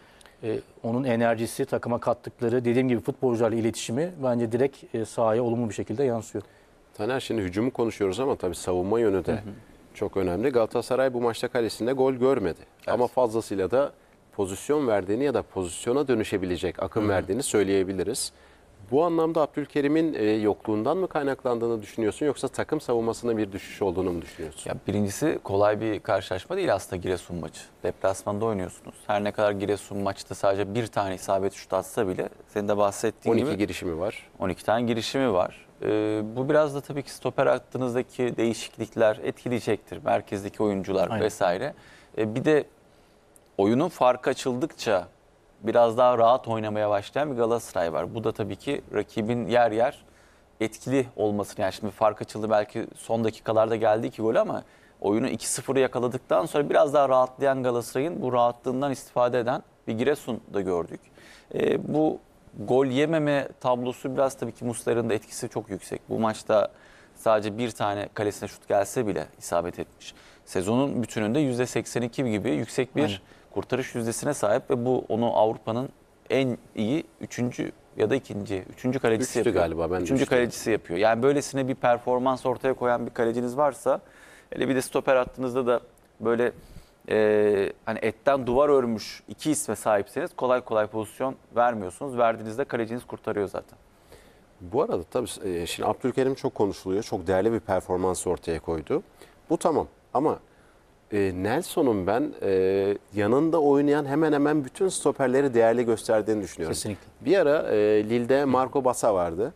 Ee, onun enerjisi, takıma kattıkları, dediğim gibi futbolcularla iletişimi bence direkt e, sahaya olumlu bir şekilde yansıyor. Taner, şimdi hücumu konuşuyoruz ama tabii savunma yönü de çok önemli. Galatasaray bu maçta kalesinde gol görmedi. Ama fazlasıyla da pozisyon verdiğini ya da pozisyona dönüşebilecek akım verdiğini söyleyebiliriz. Bu anlamda Abdülkerim'in e, yokluğundan mı kaynaklandığını düşünüyorsun, yoksa takım savunmasında bir düşüş olduğunu mu düşünüyorsun? Ya birincisi kolay bir karşılaşma değil aslında Giresun maçı. Deplasmanda oynuyorsunuz. Her ne kadar Giresun maçta sadece bir tane isabet şut atsa bile senin de bahsettiğin on iki gibi girişimi var. on iki tane girişimi var. Ee, bu biraz da tabii ki stoper hattınızdaki değişiklikler etkileyecektir. Merkezdeki oyuncular Aynen. vesaire. Ee, bir de oyunun farkı açıldıkça biraz daha rahat oynamaya başlayan bir Galatasaray var. Bu da tabii ki rakibin yer yer etkili olmasını, yani şimdi fark açıldı, belki son dakikalarda geldi iki gol ama oyunu iki sıfırı yakaladıktan sonra biraz daha rahatlayan Galatasaray'ın bu rahatlığından istifade eden bir Giresun da gördük. Ee, bu gol yememe tablosu biraz tabii ki Muslera'nın da etkisi çok yüksek. Bu maçta sadece bir tane kalesine şut gelse bile isabet etmiş. Sezonun bütününde yüzde seksen iki gibi yüksek bir Aynen. kurtarış yüzdesine sahip ve bu onu Avrupa'nın en iyi üçüncü ya da ikinci, üçüncü kalecisi Üçtü yapıyor. galiba, ben de Üçüncü üçtü. kalecisi yapıyor. Yani böylesine bir performans ortaya koyan bir kaleciniz varsa, hele bir de stoper hattınızda da böyle e, hani etten duvar örmüş iki isme sahipseniz kolay kolay pozisyon vermiyorsunuz. Verdiğinizde kaleciniz kurtarıyor zaten. Bu arada tabii e, şimdi Abdülkerim çok konuşuluyor. Çok değerli bir performans ortaya koydu. Bu tamam ama e, Nelson'un ben e, yanında oynayan hemen hemen bütün stoperleri değerli gösterdiğini düşünüyorum. Kesinlikle. Bir ara e, Lille'de Marco Bassa vardı.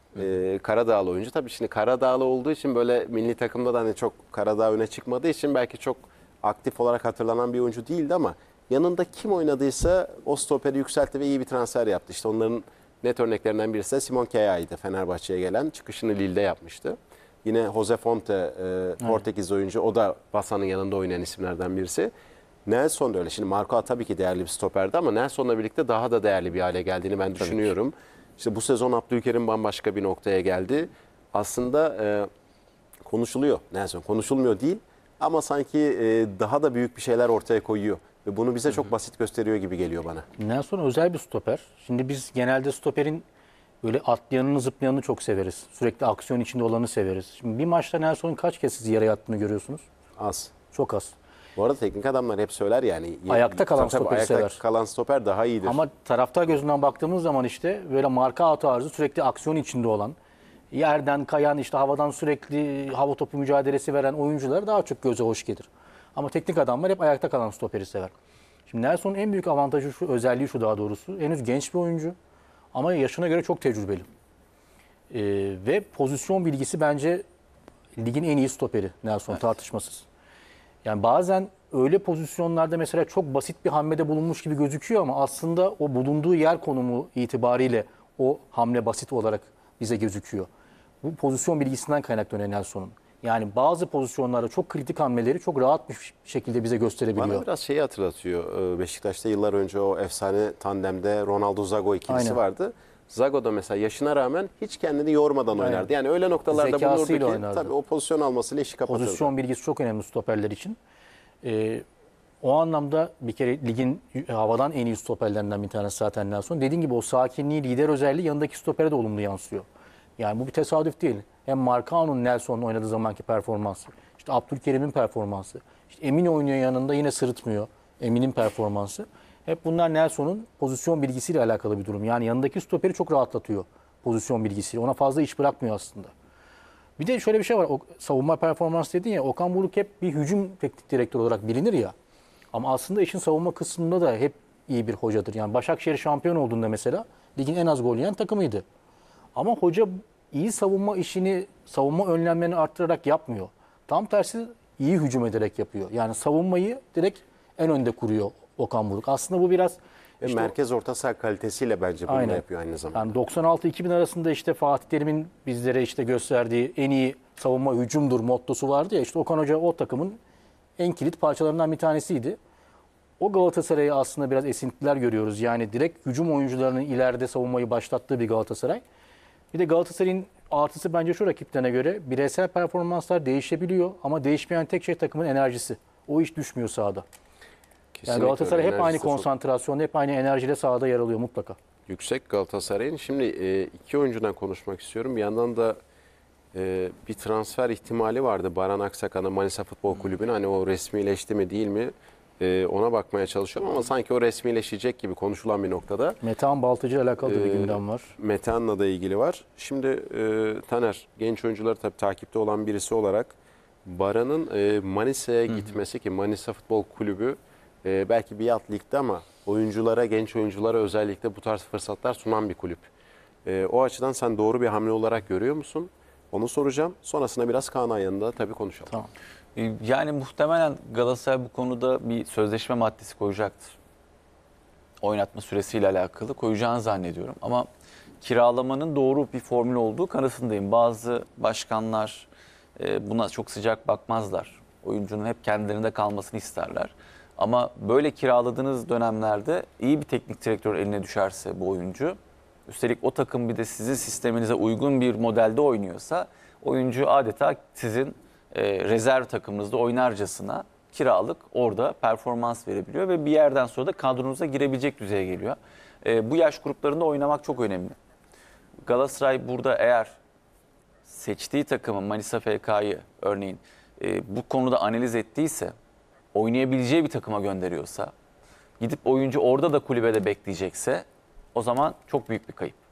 E, Karadağlı oyuncu. Tabii şimdi Karadağlı olduğu için böyle milli takımda da hani çok Karadağ öne çıkmadığı için belki çok aktif olarak hatırlanan bir oyuncu değildi ama yanında kim oynadıysa o stoperi yükseltti ve iyi bir transfer yaptı. İşte onların net örneklerinden birisi de Simon Kjær'ydi, Fenerbahçe'ye gelen. Çıkışını Lille'de yapmıştı. Yine Jose Fonte, e, Portekiz oyuncu, o da Bassa'nın yanında oynayan isimlerden birisi. Nelson da öyle. Şimdi Marco tabii ki değerli bir stoperdi ama Nelson'la birlikte daha da değerli bir hale geldiğini ben düşünüyorum. İşte bu sezon Abdülkerim bambaşka bir noktaya geldi. Aslında e, konuşuluyor Nelson, konuşulmuyor değil ama sanki e, daha da büyük bir şeyler ortaya koyuyor. Ve bunu bize çok basit gösteriyor gibi geliyor bana. Nelson özel bir stoper. Şimdi biz genelde stoperin böyle atlayanını zıplayanını çok severiz. Sürekli aksiyon içinde olanı severiz. Şimdi bir maçta Nelson'un kaç kez siz yere yattığını görüyorsunuz? Az. Çok az. Bu arada teknik adamlar hep söyler yani. Ayakta kalan Tabii tabii, stoperi ayakta sever. kalan stoper daha iyidir. Ama taraftar gözünden baktığımız zaman işte böyle marka out tarzı sürekli aksiyon içinde olan, yerden kayan, işte havadan sürekli hava topu mücadelesi veren oyuncular daha çok göze hoş gelir. Ama teknik adamlar hep ayakta kalan stoperi sever. Şimdi Nelson'un en büyük avantajı şu, özelliği şu daha doğrusu. Henüz genç bir oyuncu ama yaşına göre çok tecrübeli. Ee, ve pozisyon bilgisi bence ligin en iyi stoperi Nelson, tartışmasız. Yani bazen öyle pozisyonlarda mesela çok basit bir hamlede bulunmuş gibi gözüküyor ama aslında o bulunduğu yer konumu itibariyle o hamle basit olarak bize gözüküyor. Bu pozisyon bilgisinden kaynaklanıyor Nelson'un. Yani bazı pozisyonlarda çok kritik hamleleri çok rahat bir şekilde bize gösterebiliyor. Bana biraz şeyi hatırlatıyor. Beşiktaş'ta yıllar önce o efsane tandemde Ronaldo-Zago ikilisi Aynen. vardı. Zago da mesela yaşına rağmen hiç kendini yormadan Aynen. oynardı. Yani öyle noktalarda Zekasıyla bulunurdu ki oynardı. tabii o pozisyon almasıyla işi kapatırdı. Pozisyon bilgisi çok önemli stoperler için. Ee, o anlamda bir kere ligin havadan en iyi stoperlerinden bir tanesi zaten Nelson. Dediğim gibi o sakinliği, lider özelliği yanındaki stopere de olumlu yansıyor. Yani bu bir tesadüf değil. Hem Marcao'nun Nelson'la oynadığı zamanki performansı. İşte Abdülkerim'in performansı. İşte Emin oynuyor yanında, yine sırıtmıyor. Emin'in performansı. Hep bunlar Nelson'un pozisyon bilgisiyle alakalı bir durum. Yani yanındaki stoperi çok rahatlatıyor pozisyon bilgisiyle. Ona fazla iş bırakmıyor aslında. Bir de şöyle bir şey var. O, savunma performansı dedin ya. Okan Buruk hep bir hücum teknik direktörü olarak bilinir ya. Ama aslında işin savunma kısmında da hep iyi bir hocadır. Yani Başakşehir şampiyon olduğunda mesela ligin en az gol yiyen takımıydı. Ama hoca iyi savunma işini, savunma önlemlerini arttırarak yapmıyor. Tam tersi iyi hücum ederek yapıyor. Yani savunmayı direkt en önde kuruyor Okan Buruk. Aslında bu biraz Ve işte merkez orta saha kalitesiyle bence bunu da Aynen. yapıyor aynı zamanda. yani doksan altı iki bin arasında işte Fatih Terim'in bizlere işte gösterdiği en iyi savunma hücumdur mottosu vardı ya, işte Okan Hoca o takımın en kilit parçalarından bir tanesiydi. O Galatasaray'ı aslında biraz esintiler görüyoruz. Yani direkt hücum oyuncularının ileride savunmayı başlattığı bir Galatasaray. Bir de Galatasaray'ın artısı bence şu: rakiplerine göre bireysel performanslar değişebiliyor ama değişmeyen tek şey takımın enerjisi. O iş düşmüyor sahada. Yani Kesinlikle Galatasaray öyle. hep aynı Enerjisi de çok konsantrasyonda, hep aynı enerjiyle sahada yer alıyor mutlaka. yüksek Galatasaray'ın. Şimdi e, iki oyuncudan konuşmak istiyorum. Bir yandan da e, bir transfer ihtimali vardı. Baran Aksakal'a Manisa Futbol Kulübü'ne. Hani o resmileşti mi değil mi? E, ona bakmaya çalışıyorum ama sanki o resmileşecek gibi konuşulan bir noktada. Metehan Baltıcı ile alakalı da bir Ee, gündem var. Metehan'la da ilgili var. Şimdi e, Taner, genç oyuncuları tabii takipte olan birisi olarak Baran'ın e, Manisa'ya gitmesi, ki Manisa Futbol Kulübü e, belki bir alt ligde ama oyunculara, genç oyunculara özellikle bu tarz fırsatlar sunan bir kulüp. E, o açıdan sen doğru bir hamle olarak görüyor musun? Onu soracağım. Sonrasında biraz Kaan Ayhan'da tabii konuşalım. Tamam. Yani muhtemelen Galatasaray bu konuda bir sözleşme maddesi koyacaktır. Oynatma süresiyle alakalı koyacağını zannediyorum. Ama kiralamanın doğru bir formül olduğu kanısındayım. Bazı başkanlar e, buna çok sıcak bakmazlar. Oyuncunun hep kendilerinde kalmasını isterler. Ama böyle kiraladığınız dönemlerde iyi bir teknik direktör eline düşerse bu oyuncu, üstelik o takım bir de sizin sisteminize uygun bir modelde oynuyorsa, oyuncu adeta sizin e, rezerv takımınızda oynarcasına kiralık orada performans verebiliyor ve bir yerden sonra da kadronuza girebilecek düzeye geliyor. E, bu yaş gruplarında oynamak çok önemli. Galatasaray burada eğer seçtiği takımın Manisa F K'yı örneğin e, bu konuda analiz ettiyse, oynayabileceği bir takıma gönderiyorsa, gidip oyuncu orada da kulübede bekleyecekse, o zaman çok büyük bir kayıp.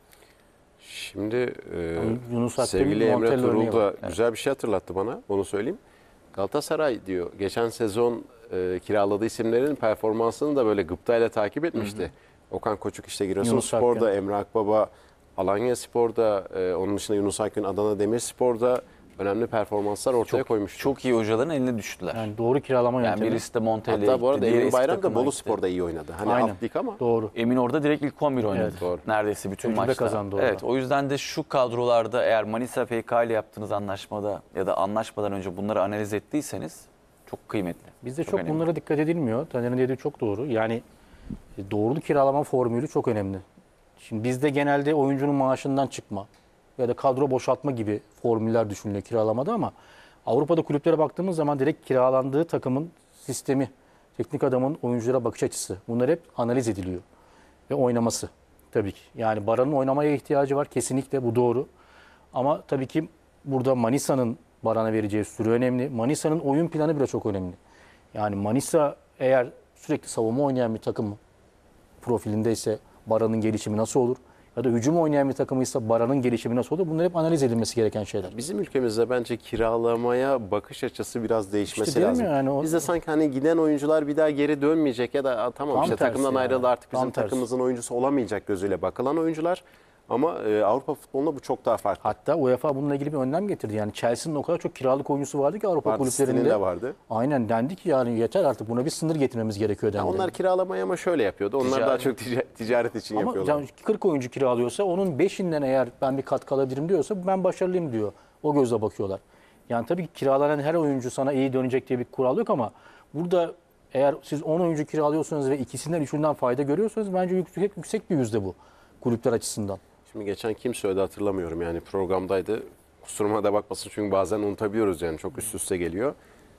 Şimdi e, Yunus Akgün, sevgili Emre Montella Turul örneği da var. güzel bir şey hatırlattı bana. Onu söyleyeyim. Galatasaray diyor geçen sezon e, kiraladığı isimlerin performansını da böyle gıptayla takip etmişti. Hı hı. Okan Koçuk işte Giresunspor'da, Emre Akbaba Alanyaspor'da, e, onun dışında Yunus Akgün Adana Demirspor'da önemli performanslar ortaya Çok, koymuştu. çok iyi hocaların eline düştüler. Yani, Yani doğru kiralama yöntemi. birisi de Montella'ya Hatta bu arada gitti, diğeri Emin eski Bayram da takıma Bolu gitti. Spor'da iyi oynadı. Hani Aynen. alt lig ama Doğru. Emin orada direkt ilk on bir oynadı. Evet, doğru. Neredeyse bütün Tecrübe maçta. kazandı orada. Evet, o yüzden de şu kadrolarda eğer Manisa F K ile yaptığınız anlaşmada ya da anlaşmadan önce bunları analiz ettiyseniz çok kıymetli. Bizde Çok çok önemli. bunlara dikkat edilmiyor. Taner'in dediği çok doğru. Yani e, doğru kiralama formülü çok önemli. Şimdi bizde genelde oyuncunun maaşından çıkma ya da kadro boşaltma gibi formüller düşünülüyor kiralamada, ama Avrupa'da kulüplere baktığımız zaman direkt kiralandığı takımın sistemi, teknik adamın oyunculara bakış açısı, bunlar hep analiz ediliyor. Ve oynaması tabii ki. Yani Baran'ın oynamaya ihtiyacı var, kesinlikle bu doğru. Ama tabii ki burada Manisa'nın Baran'a vereceği süre önemli. Manisa'nın oyun planı bile çok önemli. Yani Manisa eğer sürekli savunma oynayan bir takım profilindeyse Baran'ın gelişimi nasıl olur? Ya da hücum oynayan bir takımıysa Baran'ın gelişimi nasıl olur? Bunlar hep analiz edilmesi gereken şeyler. bizim ülkemizde bence kiralamaya bakış açısı biraz değişmesi İşte değil mi lazım. yani o- Bizde sanki hani giden oyuncular bir daha geri dönmeyecek ya da "Aa, tamam Tam işte tersi takımdan yani. ayrıldı artık Tam bizim tersi. takımımızın oyuncusu olamayacak" gözüyle bakılan oyuncular. Ama e, Avrupa futbolunda bu çok daha farklı. Hatta UEFA bununla ilgili bir önlem getirdi. Yani Chelsea'nin o kadar çok kiralık oyuncusu vardı ki Avrupa Vardı, City'nin kulüplerinde. de vardı. Aynen, dendi ki yani yeter artık, buna bir sınır getirmemiz gerekiyor dendi. Ya onlar kiralamayı ama şöyle yapıyordu. Onlar Ticaret. daha çok tica- ticaret için Ama yapıyorlar. yani kırk oyuncu kiralıyorsa onun beşinden eğer ben bir katkı alabilirim diyorsa ben başarılıyım diyor. O gözle bakıyorlar. Yani tabii ki kiralanan her oyuncu sana iyi dönecek diye bir kural yok, ama burada eğer siz on oyuncu kiralıyorsanız ve ikisinden üçünden fayda görüyorsanız bence yüksek, yüksek bir yüzde bu kulüpler açısından. Şimdi geçen kim söyledi hatırlamıyorum, yani programdaydı. Kusuruma da bakmasın çünkü bazen unutabiliyoruz, yani çok üst üste geliyor.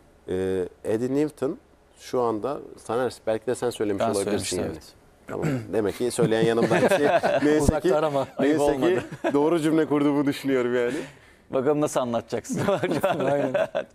Ee, Eddie Newton şu anda, Taner belki de sen söylemiş Ben olabilirsin söylemiştim, yani. evet. Tamam. Demek ki söyleyen yanımdaymış. Neyse ki, Uzakta arama. Ayıp neyse ki olmadı. doğru cümle kurduğumu düşünüyorum yani. Bakalım nasıl anlatacaksın. Aynen.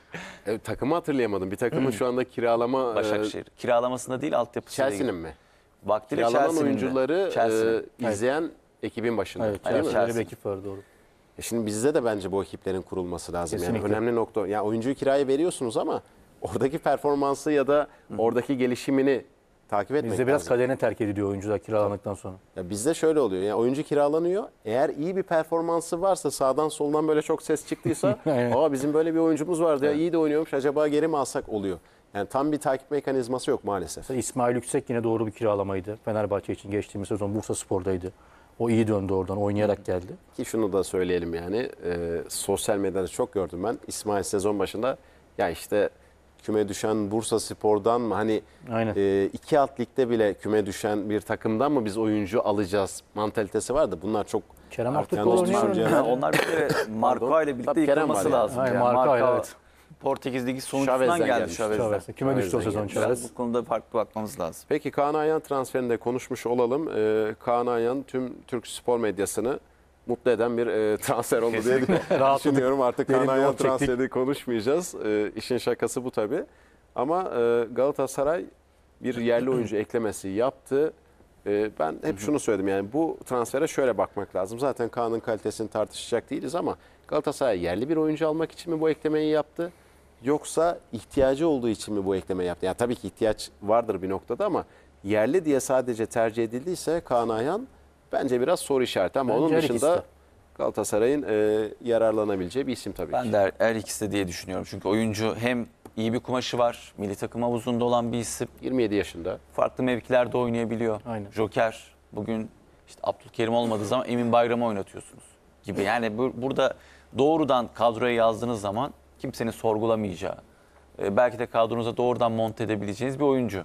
E, takımı hatırlayamadım. Bir takımın şu anda kiralama... e, Başakşehir. Kiralamasında değil, altyapısıyla Chelsea'nin ilgili. mi? Vaktiyle Kiralanan Chelsea'nin de. oyuncuları Chelsea'nin. e, izleyen ekibin başında. Evet, değil mi? Chelsea'de Chelsea. bir ekip var, doğru. E şimdi bizde de bence bu ekiplerin kurulması lazım. Yani Kesinlikle. önemli nokta. Yani oyuncuyu kiraya veriyorsunuz ama oradaki performansı ya da oradaki gelişimini takip etmek Bizde biraz lazım. kaderine terk ediliyor oyuncular kiralandıktan sonra. Ya bizde şöyle oluyor. Yani oyuncu kiralanıyor. Eğer iyi bir performansı varsa, sağdan soldan böyle çok ses çıktıysa, Aynen. aa bizim böyle bir oyuncumuz vardı ya, iyi de oynuyormuş, acaba geri mi alsak oluyor. Yani tam bir takip mekanizması yok maalesef. Mesela İsmail Yüksek yine doğru bir kiralamaydı. Fenerbahçe için geçtiğimiz sezon Bursaspor'daydı. O iyi döndü oradan, oynayarak geldi. Ki şunu da söyleyelim yani, e, sosyal medyada çok gördüm ben. İsmail sezon başında ya işte küme düşen Bursaspor'dan mı, hani Aynen. e, iki alt ligde bile küme düşen bir takımdan mı biz oyuncu alacağız mantalitesi vardı. Bunlar çok Kerem erken Aktürkoğlu olmuş oynuyor düşünceler. ya. onlar bir kere Marco ile birlikte Tabii Kerem yıkılması var yani. lazım. Aynen, Yani Marco ile, Marco evet. Portekiz Ligi sonuçsundan Chavez'den geldi gelmiş. Chavez'den. Chavez'e. Küme düştü o Chavez'den sezon geldi. Chavez. Biraz bu konuda farklı bakmamız lazım. Peki Kaan Ayhan transferinde konuşmuş olalım. Ee, Kaan Ayhan tüm Türk spor medyasını mutlu eden bir e, transfer oldu diye Rahatladık. düşünüyorum. Artık Derin Kaan bir Ayhan ot çektik. transferi konuşmayacağız. Ee, işin şakası bu tabii. Ama e, Galatasaray bir yerli oyuncu eklemesi yaptı. Ee, ben hep şunu söyledim, yani bu transfere şöyle bakmak lazım. Zaten Kaan'ın kalitesini tartışacak değiliz ama Galatasaray yerli bir oyuncu almak için mi bu eklemeyi yaptı? Yoksa ihtiyacı olduğu için mi bu eklemeyi yaptı? Yani tabii ki ihtiyaç vardır bir noktada ama yerli diye sadece tercih edildiyse Kaan Ayhan bence biraz soru işareti, ama Bence onun her ikisi dışında de. Galatasaray'ın e, yararlanabileceği bir isim tabii Ben ki. de her, her ikisi de diye düşünüyorum. Çünkü oyuncu hem iyi bir kumaşı var, milli takım havuzunda olan bir isim. yirmi yedi yaşında. Farklı mevkilerde oynayabiliyor. Aynen. Joker, bugün işte Abdülkerim olmadığı zaman Emin Bayram'ı oynatıyorsunuz gibi. Yani bu, burada doğrudan kadroya yazdığınız zaman kimsenin sorgulamayacağı, e, belki de kadronuza doğrudan monte edebileceğiniz bir oyuncu.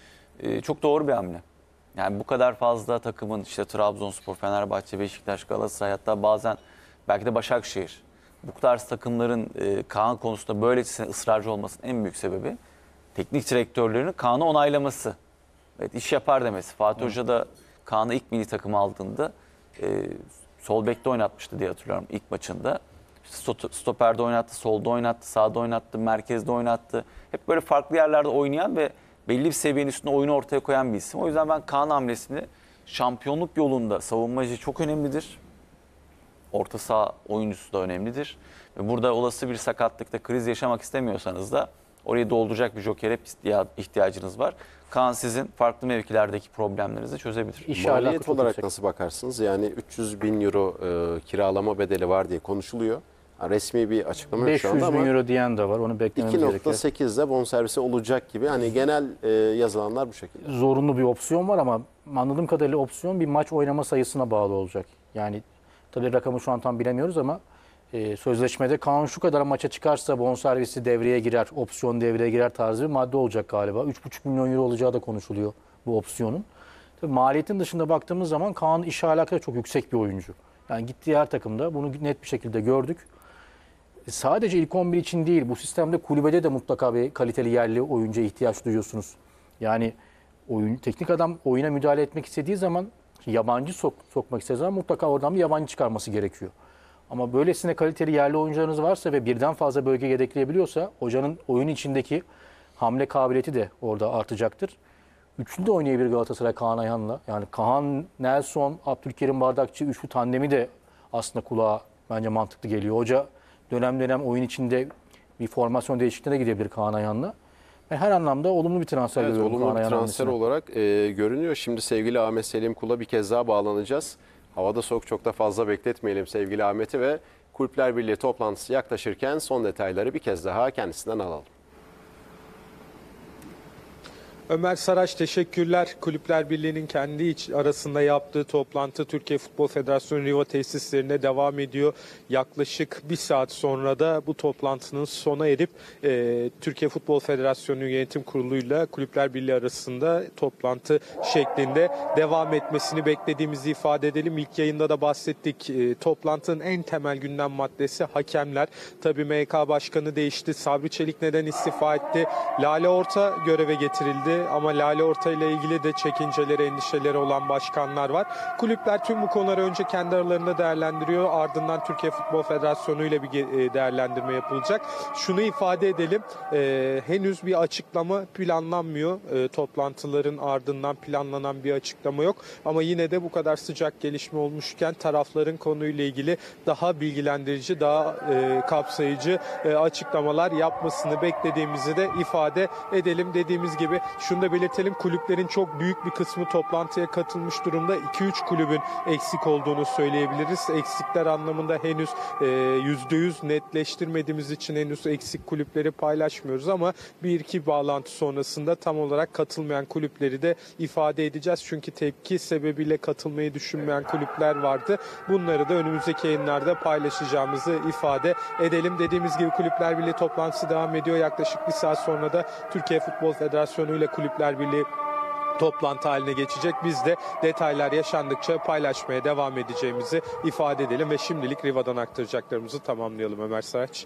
E, çok doğru bir hamle. Yani bu kadar fazla takımın işte Trabzonspor, Fenerbahçe, Beşiktaş, Galatasaray, hatta bazen belki de Başakşehir, bu tarz takımların e, Kaan konusunda böylesine ısrarcı olmasının en büyük sebebi teknik direktörlerinin Kaan'ı onaylaması. Evet, iş yapar demesi. Fatih Hoca da Kaan'ı ilk milli takıma aldığında e, sol bekte oynatmıştı diye hatırlıyorum ilk maçında. İşte stoperde oynattı, solda oynattı, sağda oynattı, merkezde oynattı. Hep böyle farklı yerlerde oynayan ve belli bir seviyenin üstünde oyunu ortaya koyan bir isim. O yüzden ben Kaan hamlesini, şampiyonluk yolunda savunmacı çok önemlidir. Orta saha oyuncusu da önemlidir. Ve burada olası bir sakatlıkta kriz yaşamak istemiyorsanız da orayı dolduracak bir jokere ihtiyacınız var. Kaan sizin farklı mevkilerdeki problemlerinizi çözebilir. İş alakası Maliyet çok olarak yüksek. nasıl bakarsınız? Yani üç yüz bin euro e, kiralama bedeli var diye konuşuluyor. Ha, resmi bir açıklama yok beş şu yüz anda bin ama euro diyen de var. Onu beklememiz iki nokta gerekiyor. sekizde bonservisi olacak gibi. Hani genel e, yazılanlar bu şekilde. Zorunlu bir opsiyon var ama anladığım kadarıyla opsiyon bir maç oynama sayısına bağlı olacak. Yani tabii rakamı şu an tam bilemiyoruz ama e, sözleşmede Kaan şu kadar maça çıkarsa bonservisi devreye girer, opsiyon devreye girer tarzı bir madde olacak galiba. üç buçuk milyon euro olacağı da konuşuluyor bu opsiyonun. Tabii maliyetin dışında baktığımız zaman Kaan iş alakası çok yüksek bir oyuncu. Yani gittiği her takımda bunu net bir şekilde gördük. Sadece ilk on bir için değil, bu sistemde kulübede de mutlaka bir kaliteli yerli oyuncuya ihtiyaç duyuyorsunuz. Yani oyun, teknik adam oyuna müdahale etmek istediği zaman, yabancı sok, sokmak istediği zaman mutlaka oradan bir yabancı çıkarması gerekiyor. Ama böylesine kaliteli yerli oyuncularınız varsa ve birden fazla bölge yedekleyebiliyorsa hocanın oyun içindeki hamle kabiliyeti de orada artacaktır. Üçlü de oynayabilir Galatasaray Kaan Ayhan'la. Yani Kaan, Nelson, Abdülkerim Bardakçı üçlü tandemi de aslında kulağa bence mantıklı geliyor. Hoca dönem dönem oyun içinde bir formasyon değişikliğine gidebilir Kaan Ayhan'la. Ben her anlamda olumlu bir transfer Evet, görüyorum olumlu Kaan bir Ayhan transfer hamlesine. olarak e, görünüyor. Şimdi sevgili Ahmet Selim Kul'a bir kez daha bağlanacağız. Havada soğuk, çok da fazla bekletmeyelim sevgili Ahmet'i ve Kulüpler Birliği toplantısı yaklaşırken son detayları bir kez daha kendisinden alalım. Ömer Saraç teşekkürler. Kulüpler Birliği'nin kendi iç arasında yaptığı toplantı Türkiye Futbol Federasyonu Riva tesislerine devam ediyor. Yaklaşık bir saat sonra da bu toplantının sona erip e, Türkiye Futbol Federasyonu Yönetim Kurulu'yla Kulüpler Birliği arasında toplantı şeklinde devam etmesini beklediğimizi ifade edelim. İlk yayında da bahsettik. E, toplantının en temel gündem maddesi hakemler. Tabii M K Başkanı değişti. Sabri Çelik neden istifa etti? Lale Orta göreve getirildi. ilgili ama Lale Orta ile ilgili de çekinceleri, endişeleri olan başkanlar var. Kulüpler tüm bu konuları önce kendi aralarında değerlendiriyor. Ardından Türkiye Futbol Federasyonu ile bir değerlendirme yapılacak. Şunu ifade edelim. E, henüz bir açıklama planlanmıyor. E, toplantıların ardından planlanan bir açıklama yok. Ama yine de bu kadar sıcak gelişme olmuşken tarafların konuyla ilgili daha bilgilendirici, daha e, kapsayıcı e, açıklamalar yapmasını beklediğimizi de ifade edelim. Dediğimiz gibi şunu da belirtelim. Kulüplerin çok büyük bir kısmı toplantıya katılmış durumda. iki üç kulübün eksik olduğunu söyleyebiliriz. Eksikler anlamında henüz e, yüzde yüz netleştirmediğimiz için henüz eksik kulüpleri paylaşmıyoruz ama bir iki bağlantı sonrasında tam olarak katılmayan kulüpleri de ifade edeceğiz. Çünkü tepki sebebiyle katılmayı düşünmeyen kulüpler vardı. Bunları da önümüzdeki yayınlarda paylaşacağımızı ifade edelim. Dediğimiz gibi Kulüpler Birliği toplantısı devam ediyor. Yaklaşık bir saat sonra da Türkiye Futbol Federasyonu ile Kulüpler Birliği toplantı haline geçecek. Biz de detaylar yaşandıkça paylaşmaya devam edeceğimizi ifade edelim ve şimdilik Riva'dan aktaracaklarımızı tamamlayalım Ömer Saraç.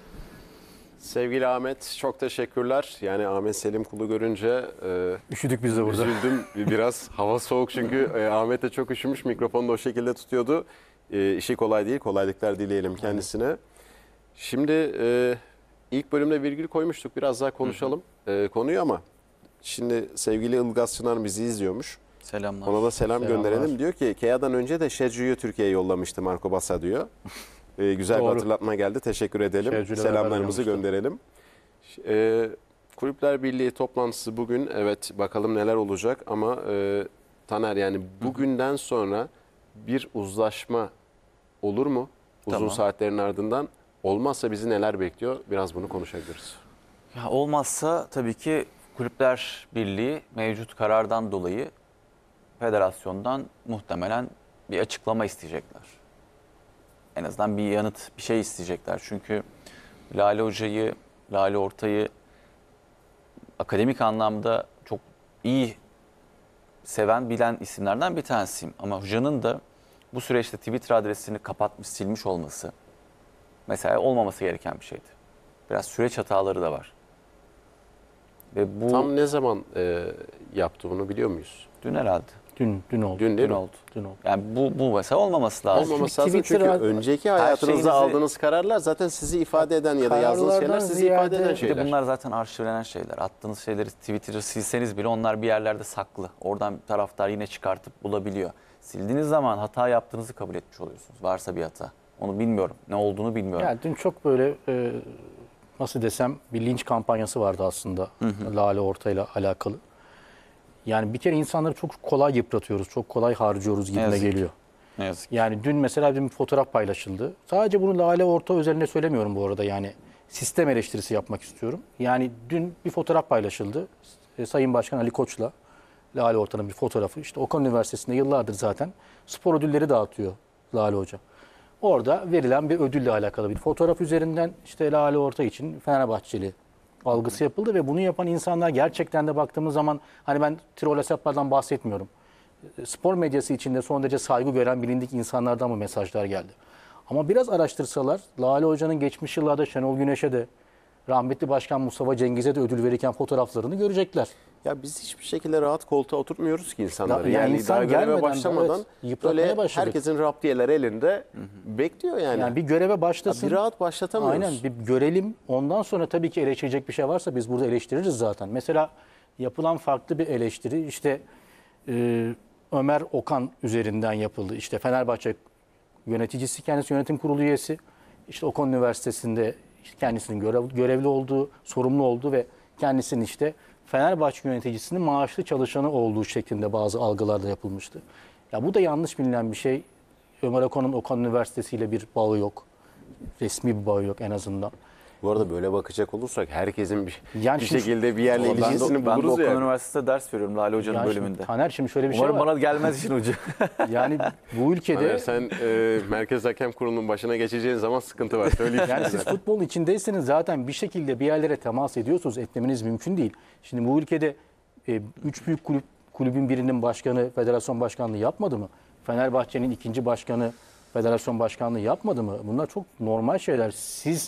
Sevgili Ahmet, çok teşekkürler. Yani Ahmet Selim Kul'u görünce e, Üşüdük biz de burada. üzüldüm. Biraz hava soğuk çünkü e, Ahmet de çok üşümüş. Mikrofonu da o şekilde tutuyordu. E, işi kolay değil. Kolaylıklar dileyelim kendisine. Şimdi e, ilk bölümde virgül koymuştuk. Biraz daha konuşalım e, konuyu ama şimdi sevgili Ilgaz Çınar bizi izliyormuş. Selamlar. Ona da selam Selamlar. gönderelim. Diyor ki Kea'dan önce de Şecu'yu Türkiye'ye yollamıştı Marco Bassa diyor. Ee, güzel Doğru. bir hatırlatma geldi. Teşekkür edelim. Şecu'yla Selamlarımızı beraber gönderelim. Ee, Kulüpler Birliği toplantısı bugün. Evet, bakalım neler olacak ama e, Taner, yani bugünden sonra bir uzlaşma olur mu? Uzun Tamam. saatlerin ardından. Olmazsa bizi neler bekliyor? Biraz bunu konuşabiliriz. Ya olmazsa tabii ki Kulüpler Birliği mevcut karardan dolayı federasyondan muhtemelen bir açıklama isteyecekler. En azından bir yanıt, bir şey isteyecekler. Çünkü Lale Hoca'yı, Lale Orta'yı akademik anlamda çok iyi seven, bilen isimlerden bir tanesiyim. Ama hocanın da bu süreçte Twitter adresini kapatmış, silmiş olması mesela olmaması gereken bir şeydi. Biraz süreç hataları da var. Ve bu Tam ne zaman e, yaptı bunu biliyor muyuz? dün herhalde. Dün, dün oldu. Dün değil Dün mi? oldu. Dün oldu. Yani bu, bu mesela olmaması lazım. Olmaması Çünkü lazım çünkü Twitter- önceki Her hayatınızda şeyinizi- aldığınız kararlar zaten sizi ifade eden ya da yazdığınız şeyler Kararlardan sizi ifade eden ziyade- Bir şeyler. de bunlar zaten arşivlenen şeyler. Attığınız şeyleri Twitter'ı silseniz bile onlar bir yerlerde saklı. Oradan taraftar yine çıkartıp bulabiliyor. Sildiğiniz zaman hata yaptığınızı kabul etmiş oluyorsunuz. Varsa bir hata. Onu bilmiyorum. Ne olduğunu bilmiyorum. Yani dün çok böyle e, nasıl desem bir linç kampanyası vardı aslında Lale Orta ile alakalı. Yani bir kere insanları çok kolay yıpratıyoruz, çok kolay harcıyoruz gibime yazık ki. geliyor. Ne yazık ki. Yani dün mesela bir fotoğraf paylaşıldı. Sadece bunu Lale Orta üzerine söylemiyorum bu arada, yani sistem eleştirisi yapmak istiyorum. Yani dün bir fotoğraf paylaşıldı. E, Sayın Başkan Ali Koç'la Lale Orta'nın bir fotoğrafı. İşte Okan Üniversitesi'nde yıllardır zaten spor ödülleri dağıtıyor Lale Hoca. Orada verilen bir ödülle alakalı bir fotoğraf üzerinden işte Lale Orta için Fenerbahçeli algısı yapıldı ve bunu yapan insanlar gerçekten de baktığımız zaman, hani ben troll hesaplardan bahsetmiyorum. Spor medyası içinde son derece saygı gören bilindik insanlardan mı mesajlar geldi. Ama biraz araştırsalar Lale Hoca'nın geçmiş yıllarda Şenol Güneş'e de rahmetli Başkan Mustafa Cengiz'e de ödül verirken fotoğraflarını görecekler. Ya biz hiçbir şekilde rahat koltuğa oturtmuyoruz ki insanları. Ya- ya yani insan daha göreve gelmeden de başlamadan evet, yıpratmaya böyle başladık. herkesin raptiyeler elinde bekliyor yani. Yani bir göreve Ya başlasın. bir rahat başlatamıyoruz. Aynen, bir görelim. Ondan sonra tabii ki eleştirecek bir şey varsa biz burada eleştiririz zaten. Mesela yapılan farklı bir eleştiri işte e, Ömer Okan üzerinden yapıldı. İşte Fenerbahçe yöneticisi, kendisi yönetim kurulu üyesi. İşte Okan Üniversitesi'nde işte kendisinin görev, görevli olduğu, sorumlu olduğu ve kendisinin işte Fenerbahçe yöneticisinin maaşlı çalışanı olduğu şeklinde bazı algılar da yapılmıştı. Ya bu da yanlış bilinen bir şey. Ömer Okan'ın Okan Üniversitesi ile bir bağı yok. Resmi bir bağı yok en azından. Bu arada böyle bakacak olursak herkesin bir, Yani bir şimdi- şekilde bir yerle Ben de, ilişkisini ben de buluruz Okan yani. Üniversitesi'de ders veriyorum Lale Hoca'nın Ya şimdi bölümünde. Taner, şimdi şöyle bir Umarım şey var. bana gelmez işin ucu. Yani bu ülkede Taner, sen e, Merkez Hakem Kurulu'nun başına geçeceğin zaman sıkıntı var. Söyleyeyim. yani siz futbolun içindeyseniz zaten bir şekilde bir yerlere temas ediyorsunuz. Etmemeniz mümkün değil. Şimdi bu ülkede e, üç büyük kulüp kulübün birinin başkanı federasyon başkanlığı yapmadı mı? Fenerbahçe'nin ikinci başkanı federasyon başkanlığı yapmadı mı? Bunlar çok normal şeyler. Siz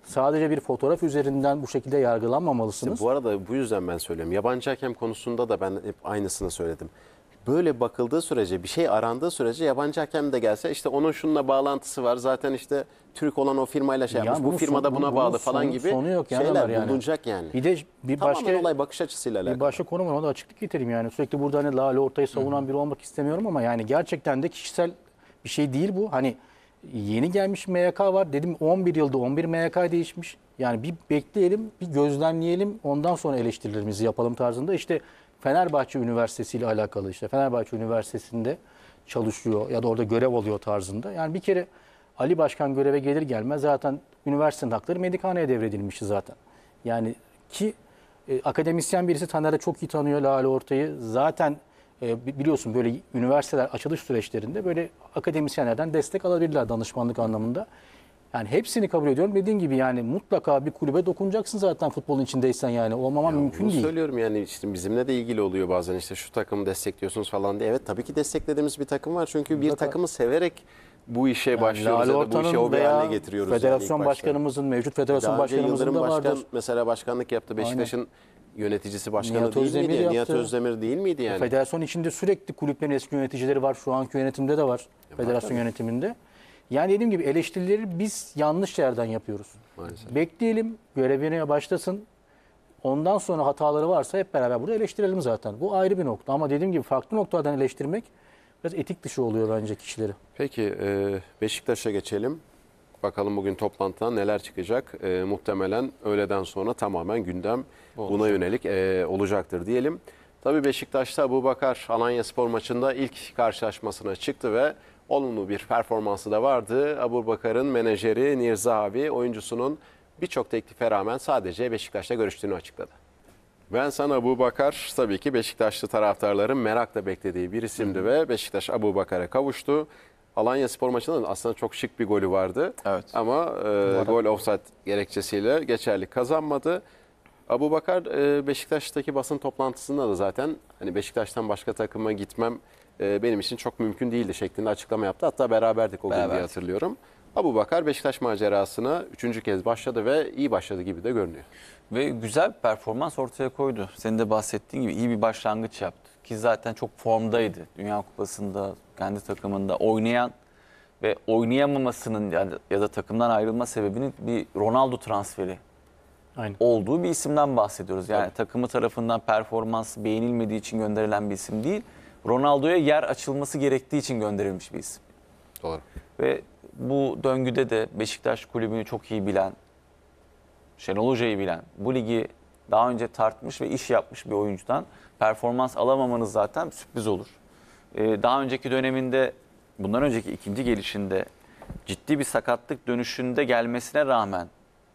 sadece bir fotoğraf üzerinden bu şekilde yargılanmamalısınız. Bu arada bu yüzden ben söylüyorum. Yabancı hakem konusunda da ben hep aynısını söyledim. Böyle bakıldığı sürece, bir şey arandığı sürece yabancı hakem de gelse işte onun şununla bağlantısı var. Zaten işte Türk olan o firmayla şey Ya yapmış. Bu bunun firmada son- buna bunun bağlı falan sonu- gibi sonu yok yani şeyler Ömer yani. bulunacak yani. Bir de bir Tamamen başka olay bakış açısıyla bir alakalı. başka konu var, ona da açıklık getireyim yani. Sürekli burada hani Lale Ortay'ı savunan biri olmak istemiyorum ama yani gerçekten de kişisel bir şey değil bu. Hani yeni gelmiş M Y K var. Dedim on bir yılda on bir M Y K değişmiş. Yani bir bekleyelim, bir gözlemleyelim. Ondan sonra eleştirilerimizi yapalım tarzında. İşte Fenerbahçe Üniversitesi ile alakalı işte. Fenerbahçe Üniversitesi'nde çalışıyor ya da orada görev alıyor tarzında. Yani bir kere Ali Başkan göreve gelir gelmez zaten üniversitenin hakları Medikhane'ye devredilmişti zaten. Yani ki e, akademisyen birisi Taner'i çok iyi tanıyor, Lale Ortay'ı. Zaten e, biliyorsun böyle üniversiteler açılış süreçlerinde böyle akademisyenlerden destek alabilirler danışmanlık anlamında. Yani hepsini kabul ediyorum. Dediğin gibi yani mutlaka bir kulübe dokunacaksın zaten futbolun içindeysen yani. Olmama mümkün Bunu değil. söylüyorum yani işte bizimle de ilgili oluyor bazen işte şu takımı destekliyorsunuz falan diye. Evet tabii ki desteklediğimiz bir takım var. Çünkü bir Mutlaka. takımı severek bu işe başlıyoruz Lale ya da bu işe Orta'nın hobi veya haline getiriyoruz. yani federasyon ilk başta. başkanımızın, mevcut federasyon Daha önce başkanımızın Yıldırım da Başkan vardır. mesela başkanlık yaptı. Beşiktaş'ın yöneticisi başkanı Nihat değil Özdemir miydi? yaptı. Nihat Özdemir değil miydi yani? Federasyon içinde sürekli kulüplerin eski yöneticileri var. Şu anki yönetimde de var. Federasyon tabii. yönetiminde. Yani dediğim gibi eleştirileri biz yanlış yerden yapıyoruz. Maalesef. Bekleyelim, görevine başlasın. Ondan sonra hataları varsa hep beraber burada eleştirelim zaten. Bu ayrı bir nokta. Ama dediğim gibi farklı noktalardan eleştirmek biraz etik dışı oluyor bence kişileri. Peki e, Beşiktaş'a geçelim. Bakalım bugün toplantıdan neler çıkacak. E, muhtemelen öğleden sonra tamamen gündem buna yönelik e, olacaktır diyelim. Tabii Beşiktaş'ta Abubakar Alanyaspor maçında ilk karşılaşmasına çıktı ve olumlu bir performansı da vardı. Abubakar'ın menajeri Nirzahavi oyuncusunun birçok teklife rağmen sadece Beşiktaş'ta görüştüğünü açıkladı. Ben sana Abubakar tabii ki Beşiktaşlı taraftarların merakla beklediği bir isimdi ve Beşiktaş Abubakar'a kavuştu. Alanyaspor maçında da aslında çok şık bir golü vardı. Evet. Ama e, gol offside gerekçesiyle geçerli kazanmadı. Abubakar e, Beşiktaş'taki basın toplantısında da zaten hani Beşiktaş'tan başka takıma gitmem e, benim için çok mümkün değildi şeklinde açıklama yaptı. Hatta beraberdik o gün diye Beraberdik. hatırlıyorum. Abubakar Beşiktaş macerasına üçüncü kez başladı ve iyi başladı gibi de görünüyor. Ve güzel bir performans ortaya koydu. Senin de bahsettiğin gibi iyi bir başlangıç yaptı. Ki zaten çok formdaydı. Dünya Kupası'nda, kendi takımında oynayan ve oynayamamasının yani ya da takımdan ayrılma sebebinin bir Ronaldo transferi Aynen. olduğu bir isimden bahsediyoruz. Yani Tabii. takımı tarafından performansı beğenilmediği için gönderilen bir isim değil. Ronaldo'ya yer açılması gerektiği için gönderilmiş bir isim. Doğru. Ve bu döngüde de Beşiktaş kulübünü çok iyi bilen, Şenol Hoca'yı bilen, bu ligi daha önce tartmış ve iş yapmış bir oyuncudan performans alamamanız zaten sürpriz olur. Ee, daha önceki döneminde, bundan önceki ikinci gelişinde ciddi bir sakatlık dönüşünde gelmesine rağmen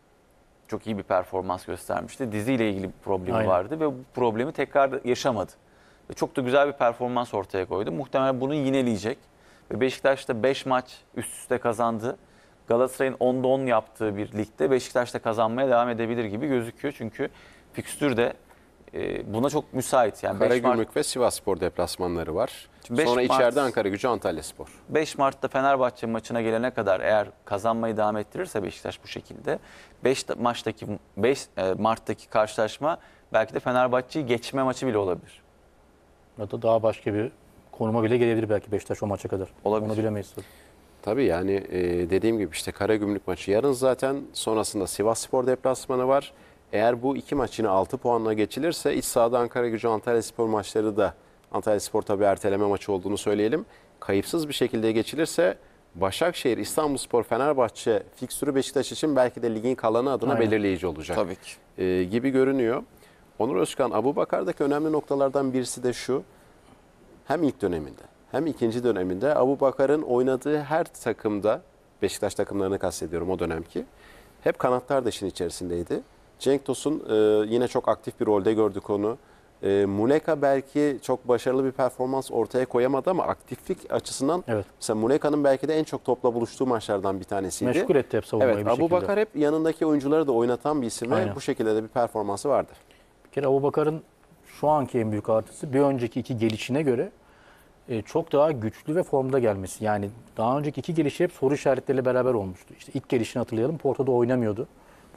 çok iyi bir performans göstermişti. Diziyle ilgili bir problemi Aynen. vardı ve bu problemi tekrar yaşamadı. Ve çok da güzel bir performans ortaya koydu. Muhtemelen bunu yineleyecek. Ve Beşiktaş'ta beş maç üst üste kazandı. Galatasaray'ın onda on yaptığı bir ligde Beşiktaş'ta kazanmaya devam edebilir gibi gözüküyor. Çünkü fikstür de e, buna çok müsait. Yani beş Mart, Karagümrük ve Sivasspor deplasmanları var. Şimdi beş Sonra Mart içeride Ankaragücü, Antalyaspor. beş Mart'ta Fenerbahçe maçına gelene kadar eğer kazanmayı devam ettirirse Beşiktaş bu şekilde beş maçtaki beş Mart'taki karşılaşma belki de Fenerbahçe'yi geçme maçı bile olabilir. Ya da daha başka bir konuma bile gelebilir belki Beşiktaş o maça kadar. Olabilir. Onu bilemeyiz tabii. Tabii yani e, dediğim gibi işte Karagümrük maçı yarın zaten. Sonrasında Sivasspor deplasmanı var. Eğer bu iki maç yine altı puanla geçilirse iç sahada Ankaragücü, Antalyaspor maçları da Antalyaspor tabii erteleme maçı olduğunu söyleyelim. Kayıpsız bir şekilde geçilirse Başakşehir, İstanbulspor, Fenerbahçe fikstürü Beşiktaş için belki de ligin kalanı adına Aynen. belirleyici olacak. Tabii ki. e, gibi görünüyor. Onur Özkan, Abubakar'daki önemli noktalardan birisi de şu. Hem ilk döneminde hem ikinci döneminde Abubakar'ın oynadığı her takımda, Beşiktaş takımlarını kastediyorum o dönemki, hep kanatlar da işin içerisindeydi. Cenk Tosun e, yine çok aktif bir rolde gördük onu. E, Muleka belki çok başarılı bir performans ortaya koyamadı ama aktiflik açısından Evet. mesela Muleka'nın belki de en çok topla buluştuğu maçlardan bir tanesiydi. Meşgul etti hep savunmayı Evet, bir şekilde. Abubakar hep yanındaki oyuncuları da oynatan bir isim ve Aynen. bu şekilde de bir performansı vardı. Bir kere Abubakar'ın şu anki en büyük artısı bir önceki iki gelişine göre e, çok daha güçlü ve formda gelmesi. Yani daha önceki iki gelişi hep soru işaretleriyle beraber olmuştu. İşte ilk gelişini hatırlayalım. Porto'da oynamıyordu.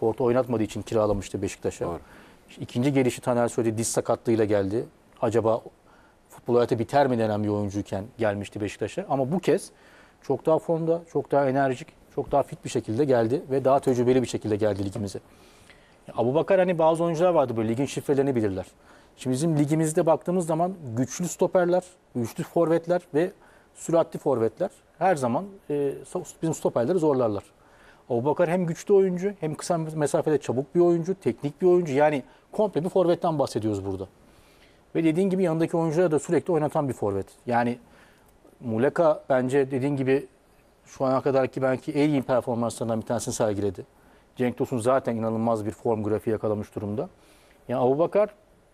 Porto oynatmadığı için kiralamıştı Beşiktaş'a. Doğru. İşte İkinci gelişi Taner söyledi, diz sakatlığıyla geldi. Acaba futbol hayatı biter mi denen bir oyuncuyken gelmişti Beşiktaş'a. Ama bu kez çok daha formda, çok daha enerjik, çok daha fit bir şekilde geldi ve daha tecrübeli bir şekilde geldi ligimize. Abubakar, hani bazı oyuncular vardı böyle ligin şifrelerini bilirler. Şimdi bizim ligimizde baktığımız zaman güçlü stoperler, güçlü forvetler ve süratli forvetler her zaman e, bizim stoperleri zorlarlar. Abubakar hem güçlü oyuncu, hem kısa mesafede çabuk bir oyuncu, teknik bir oyuncu. Yani komple bir forvetten bahsediyoruz burada. Ve dediğin gibi yanındaki oyuncuları da sürekli oynatan bir forvet. Yani Muleka bence dediğin gibi şu ana kadarki belki en iyi performanslarından bir tanesini sergiledi. Cenk Tosun zaten inanılmaz bir form grafiği yakalamış durumda. Yani Abubakar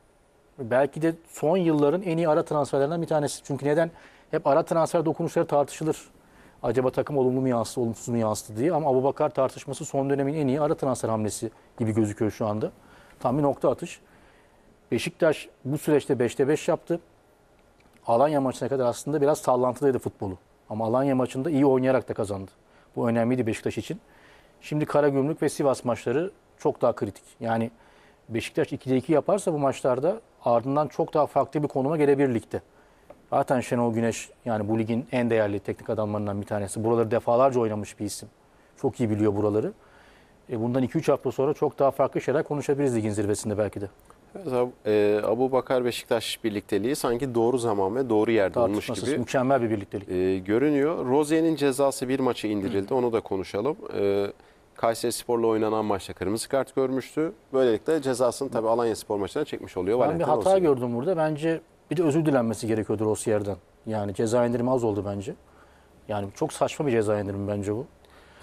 belki de son yılların en iyi ara transferlerinden bir tanesi. Çünkü neden? Hep ara transfer dokunuşları tartışılır. Acaba takım olumlu mu yansıdı, olumsuz mu yansıdı diye. Ama Abubakar tartışması son dönemin en iyi ara transfer hamlesi gibi gözüküyor şu anda. Tam bir nokta atış. Beşiktaş bu süreçte beşte beş yaptı. Alanya maçına kadar aslında biraz sallantılıydı futbolu. Ama Alanya maçında iyi oynayarak da kazandı. Bu önemliydi Beşiktaş için. Şimdi Karagümrük ve Sivas maçları çok daha kritik. Yani Beşiktaş ikide iki yaparsa bu maçlarda ardından çok daha farklı bir konuma gelebilir ligde. Zaten Şenol Güneş yani bu ligin en değerli teknik adamlarından bir tanesi. Buraları defalarca oynamış bir isim. Çok iyi biliyor buraları. E bundan iki üç hafta sonra çok daha farklı şeyler konuşabiliriz ligin zirvesinde belki de. Evet, e, Abubakar Beşiktaş birlikteliği sanki doğru zaman ve doğru yerde olmuş Tartışmasız gibi mükemmel bir birliktelik. e, görünüyor. Rozier'in cezası bir maça indirildi. Onu da konuşalım. E, Kayserispor'la oynanan maçta kırmızı kart görmüştü. Böylelikle cezasını tabii Alanyaspor maçına çekmiş oluyor. Ben bir Valentin hata Rozier. gördüm burada. Bence bir de özür dilenmesi gerekiyordu Rosier'den. Yani ceza indirimi az oldu bence. Yani çok saçma bir ceza indirimi bence bu.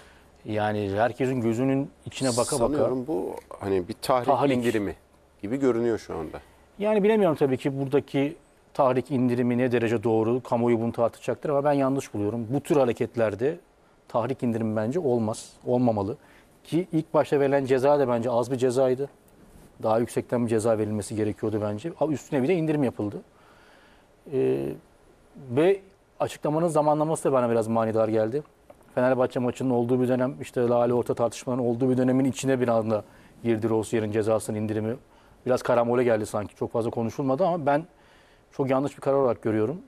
Yani herkesin gözünün içine baka baka. Sanıyorum bu hani bir tahrik, Tahrik. indirimi gibi görünüyor şu anda. Yani bilemiyorum tabii ki buradaki tahrik indirimi ne derece doğru. Kamuoyu bunu tartışacaktır ama ben yanlış buluyorum. Bu tür hareketlerde tahrik indirimi bence olmaz. Olmamalı. Ki ilk başta verilen ceza da bence az bir cezaydı. Daha yüksekten bir ceza verilmesi gerekiyordu bence. Üstüne bir de indirim yapıldı. Ee, ve açıklamanın zamanlaması da bana biraz manidar geldi. Fenerbahçe maçının olduğu bir dönem, işte Lale Orta tartışmaların olduğu bir dönemin içine bir anda girdi Rosier'in cezasının indirimi. Biraz karambole geldi sanki. Çok fazla konuşulmadı ama ben çok yanlış bir karar olarak görüyorum.